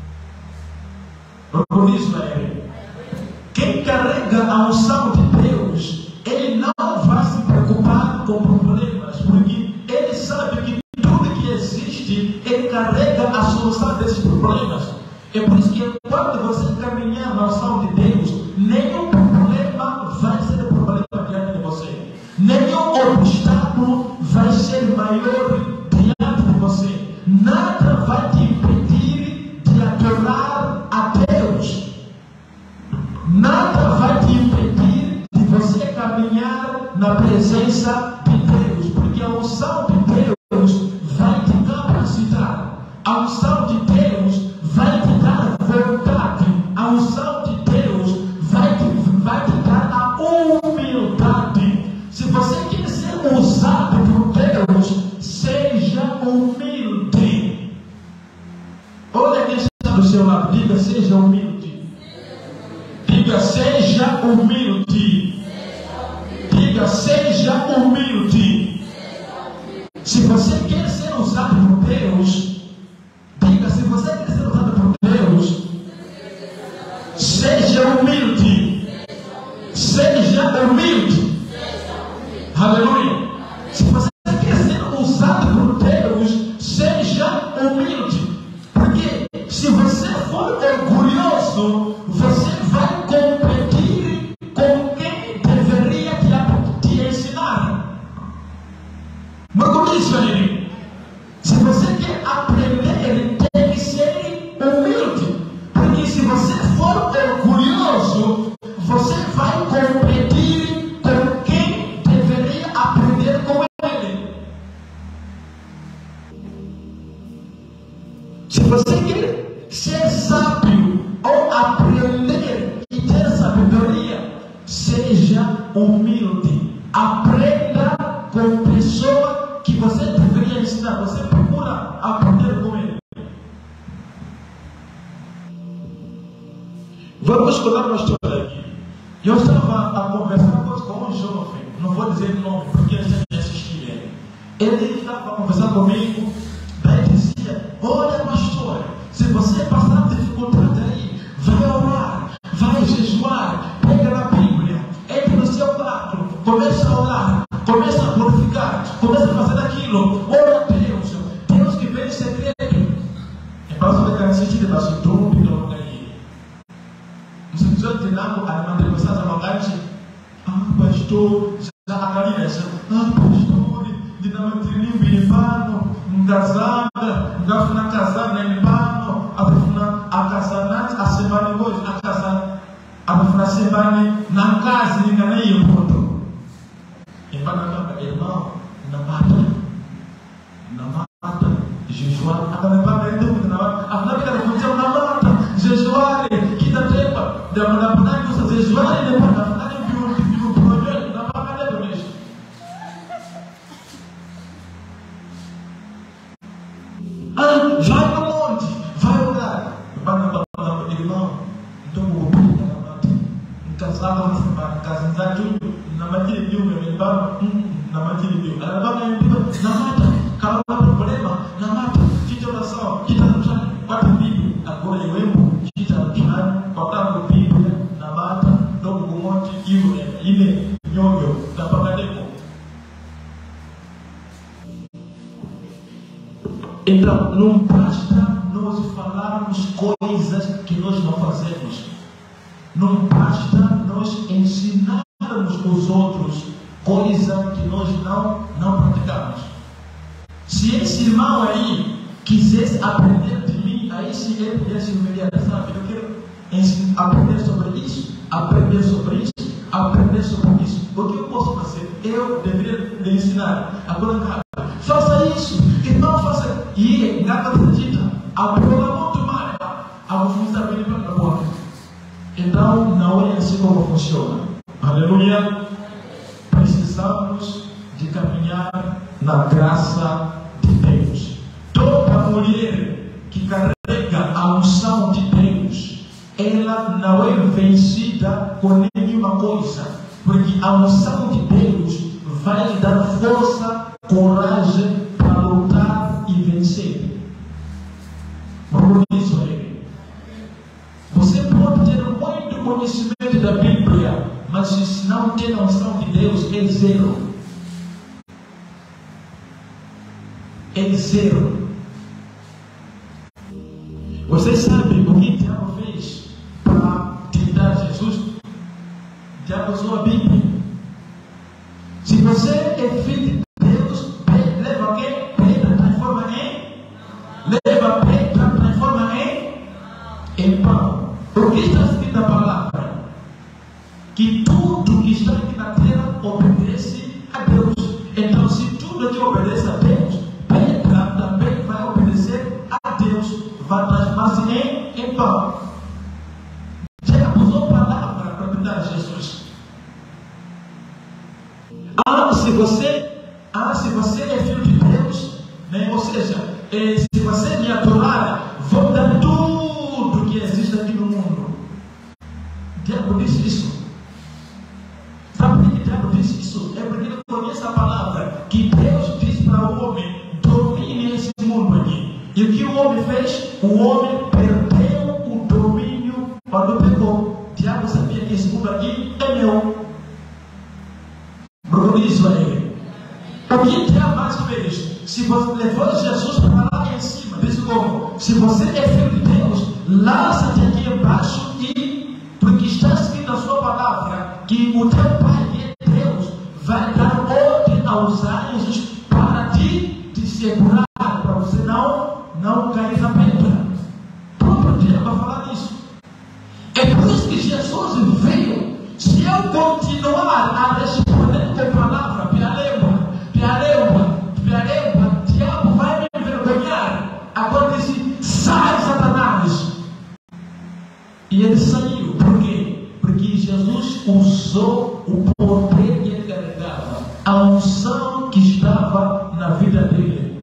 Por isso é quem carrega a unção de Deus, ele não vai se preocupar com problemas, porque ele sabe que tudo que existe, ele carrega a solução desses problemas. É por isso que quando você caminhar na unção de Deus, nenhum problema vai ser problema diante de você. Nenhum obstáculo vai ser maior diante de você. Nada vai te impedir de adorar a Deus. Nada vai te impedir de você caminhar na presença de Deus. Porque a unção de Deus vai te capacitar. A unção de Deus vai te dar vontade. A unção de Deus vai te, vai te dar a humildade. Se você quer ser usado por Deus, seja humilde. Olha quem está do seu lado, diga seja humilde. Diga seja humilde. Diga seja humilde. Se você quer ser usado por Deus, diga se você quer ser usado por Deus, seja humilde. Seja humilde. Aleluia. Se você quer ser usado por Deus, seja humilde. Porque se você for orgulhoso, você vai competir com quem deveria te, te ensinar. Mas como isso, amigo? Se você quer aprender, tem que ser humilde. Porque se você for orgulhoso, você vai competir com quem deveria aprender com ele. Se você quer ser sábio ou aprender e ter sabedoria, seja humilde. Aprenda com pessoa que você deveria ensinar. Você procura aprender com ele. Vamos contar uma história aqui. Eu estava a conversar com um jovem, não vou dizer o nome porque ele já me assistia. Ele estava a conversar comigo, daí dizia: olha, pastor, se você passar dificuldade aí, vai orar, vai jejuar, pega na Bíblia, entre no seu quarto, começa a orar, começa a glorificar, começa a fazer aquilo, ora a Deus, Deus que vem em segredo. É para você que assistir de baixo do mundo aí. Não se precisa ter nada, a mandar mensagem a mandar-te. Ah, pastor, já a carinha, ah, pastor, de dar um trilhinho bilimbano, um casada, um gato na casada, bilimbano, a casada, a semana hoje, a casada, a semana na casa, ninguém nem o ponto. E para cá, irmão, na mata, na mata, jejuar, a também para ver tudo, na mata, a também para fazer na mata, jejuar, que da da verdade vocês vão de para dar um projeto da para de mesmo. Ah, vai para onde? Vai orar. Para para irmão. Então o povo da mata. Casado na casa da tudo na matéria de um irmão, na matéria de um. Ela vai na mata. Cada problema na mata. Kita oração, kita lutar, quatro Bíblia. Agora eu emo, kita lutar, quatro Bíblia na mata, do monte iure, ile, nyoyo, da pagademo. Então, não basta nós falarmos coisas que nós não fazemos. Não basta nós ensinarmos os outros coisas que nós não, não praticamos. Se esse irmão aí quisesse aprender de mim, aí se ele pudesse humilhar, sabe? Eu quero ensinar, aprender sobre isso, aprender sobre isso, aprender sobre isso. O que eu posso fazer? Eu deveria lhe ensinar. Agora, cara, faça isso, irmão, faça. E nada acredita, a prova muito mais. A função bem para a boa. Então, não é assim como funciona. Aleluia. Precisamos de caminhar na graça de Deus. Toda mulher que carrega a unção de Deus, ela não é vencida por nenhuma coisa, porque a unção de Deus vai lhe dar força, coragem para lutar e vencer. Vamos dizer aí. Você pode ter muito conhecimento da Bíblia, mas se não tem a unção de Deus, é zero. É zero. Você sabe o que o diabo fez para tentar Jesus? O diabo usou a Bíblia. Se você é filho de Deus, leva o quê? Pedra, transforma em? Leva pedra, transforma em? Em pão. O que está escrito na palavra? Que tudo que está aqui na terra obedece a Deus. Então, se tudo que obedece a Deus, pedra também vai obedecer a Deus, vai transformar-se em, em pão. Já usou palavra para tentar Jesus. Ah, se você, ah, se você é filho de Deus, né? Ou seja, eh, se você me adorar, vou dar tudo que existe aqui no mundo. O diabo disse isso. Sabe por que o diabo disse isso? É porque ele conhece a palavra que Deus diz para o homem: domine esse mundo aqui. E o que o homem fez? O homem perdeu o domínio quando pecou. O diabo sabia que esse mundo aqui é meu. Bruno Israel. O que o diabo mais fez? Se você levou Jesus para lá em cima, diz como? Se você é filho de Deus, lança-te aqui embaixo e, porque está escrito na sua palavra, que o teu Pai, que é Deus, vai dar ordem aos anjos para te, te segurar, para você não, não cair na pedra. O próprio diabo vai falar disso. É por isso que Jesus veio. Se eu continuar a responder com a palavra, piareba, piareba, piareba, o diabo vai me envergonhar. Agora disse: sai, Satanás. E ele saiu. Por quê? Porque Jesus usou o poder que ele carregava, a unção que estava na vida dele.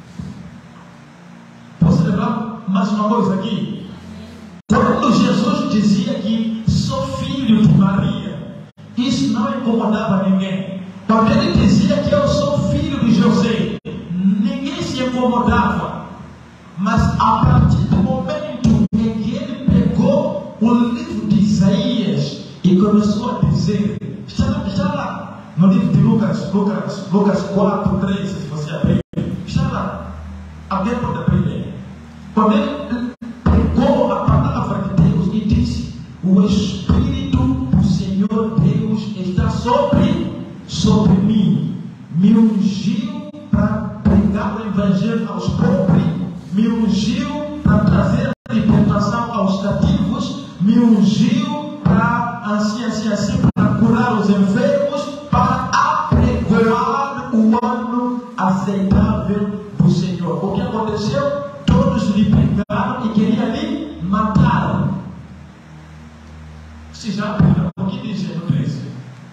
Posso lembrar mais uma coisa aqui? Quando Jesus dizia que sou filho de Maria, isso não incomodava ninguém. Quando ele dizia que eu sou filho de José, ninguém se incomodava. Mas a partir do momento em que ele pegou o livro de Isaías e começou a dizer, está lá, está lá no livro de Lucas, Lucas, Lucas quatro, três, se você abrir, está lá. Alguém pode abrir. Quando ele pegou a palavra de Deus e disse: o Espírito do Senhor Deus está sobre, sobre mim, me ungiu para pregar o Evangelho aos pobres, me ungiu para trazer libertação aos cativos, me ungiu para assim, assim, assim, para curar os enfermos, para apregoar o ano aceitável do Senhor. O que aconteceu? Todos lhe pegaram e queriam lhe matar. Se já abriram, o que diz no treze?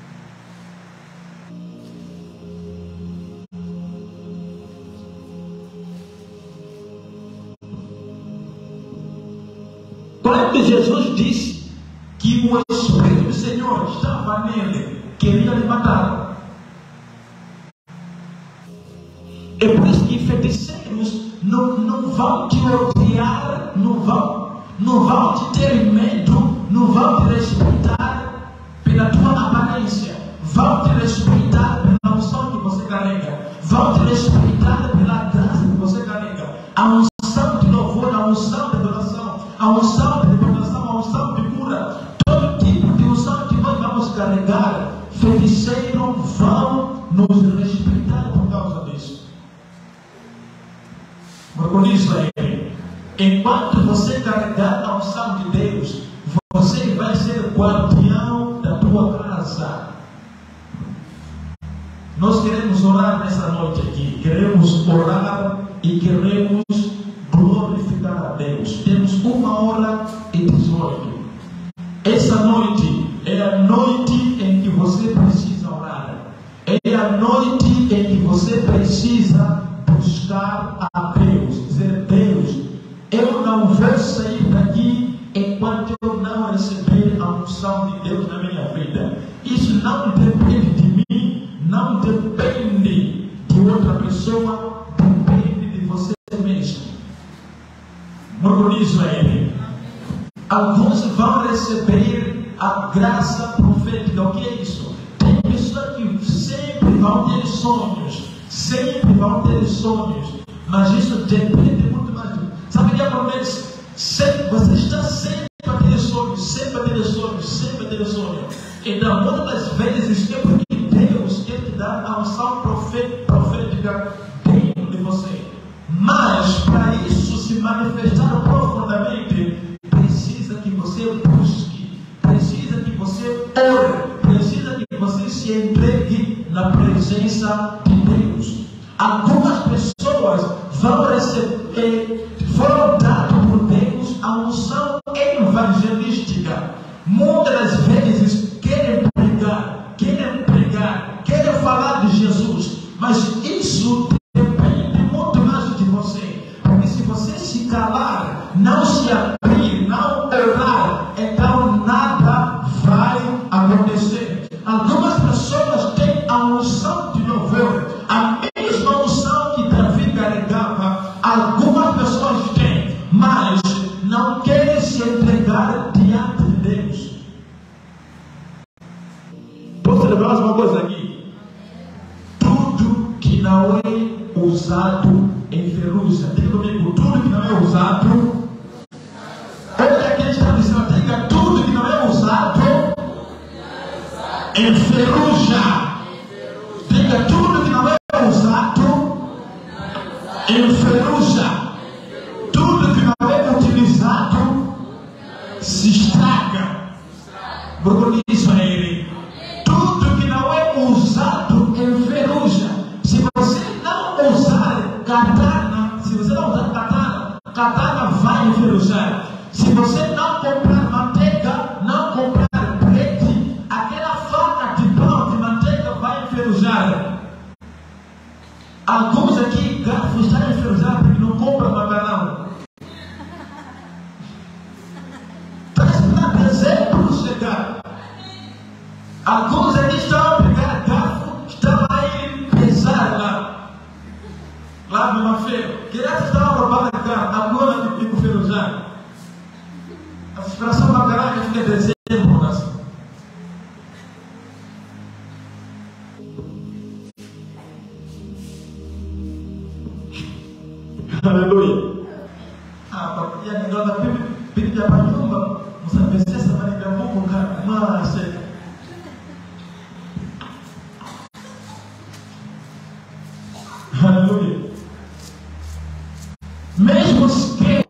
Quando Jesus disse que o Espírito do Senhor estava nele, queria lhe matar. É por isso que feiticeiros não, não vão te odiar, não vão, não vão te ter medo, não vão te respeitar pela tua aparência, vão te respeitar pela unção que você carrega, vão te respeitar pela graça que você carrega, a unção de louvor, a unção de adoração, a unção de libertação, a unção de cura, todo tipo de unção que nós vamos carregar, feiticeiros vão nos respeitar por causa disso. Por isso é, enquanto você carregar a unção de Deus, você vai ser guardião da tua casa. Nós queremos orar nessa noite aqui, queremos orar e queremos glorificar a Deus. Temos uma hora e dezoito. Essa noite é a noite em que você precisa orar. É a noite em que você precisa buscar a Deus, dizer: Deus, eu não vou sair daqui enquanto eu não receber a unção de Deus na minha vida. Isso não depende de mim, não depende de outra pessoa, depende de você mesmo. Murmurizo a Ele. Alguns vão receber a graça profética. O que é isso? Tem pessoas que sempre vão ter sonhos, sempre vão ter sonhos, mas isso depende muito mais de... Sabe o que acontece? Sempre, você está sempre a ter sonhos, sempre a ter sonhos, sempre a ter sonhos. Então, muitas das vezes é porque Deus quer te dar a unção profética dentro de você. Mas, para isso se manifestar profundamente, precisa que você busque, precisa que você ore, precisa que você se entregue na presença de Deus. Algumas pessoas vão receber, foram dadas por Deus a unção evangelística. Muitas vezes querem pregar, querem pregar, querem falar de Jesus, mas isso depende muito mais de você. Porque se você se calar, não se abrir, não orar, então nada vai acontecer. Algumas pessoas têm a unção de louvor, a mesma unção que Davi carregava. Algumas pessoas têm, mas não querem se entregar diante de Deus. Posso lembrar mais uma coisa aqui? Tudo que não é usado enferruja. Diga comigo: tudo que não é usado. Olha aqui, está dizendo: diga: tudo que não é usado enferruja. Diga: tudo que não é usado enferruja. Tudo que não é utilizado se estraga. Burgonizo a Ele. Tudo que não é usado enferruja. Se você não usar katana, se você não usar katana, katana vai enferrujar. Se você não comprar manteiga, não comprar leite, aquela faca de pão de manteiga vai enferrujar. Alguns aqui, garfos estão enferrujados porque não compram macarrão. Está esperando dezembro chegar. Alguns aqui estão a pegar garfo, estão a ir pesar lá. Lá numa feira. Crianças estavam roubando carro, agora que fica enferrujado. A inspiração macarrão fica dezembro, né? Aleluia. Ah, papai, a negócio da Bíblia para nyumba, msabesesa mali ya Mungu kama mase. Aleluia. Mesmo que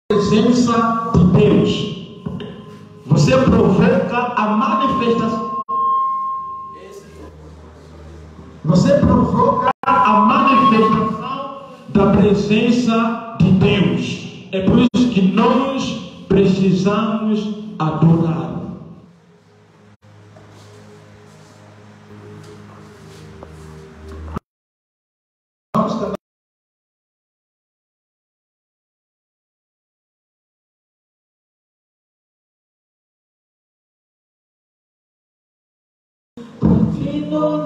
presença de Deus. Você provoca a manifestação. Você provoca a manifestação da presença de Deus. É por isso que nós precisamos adorar. Continuo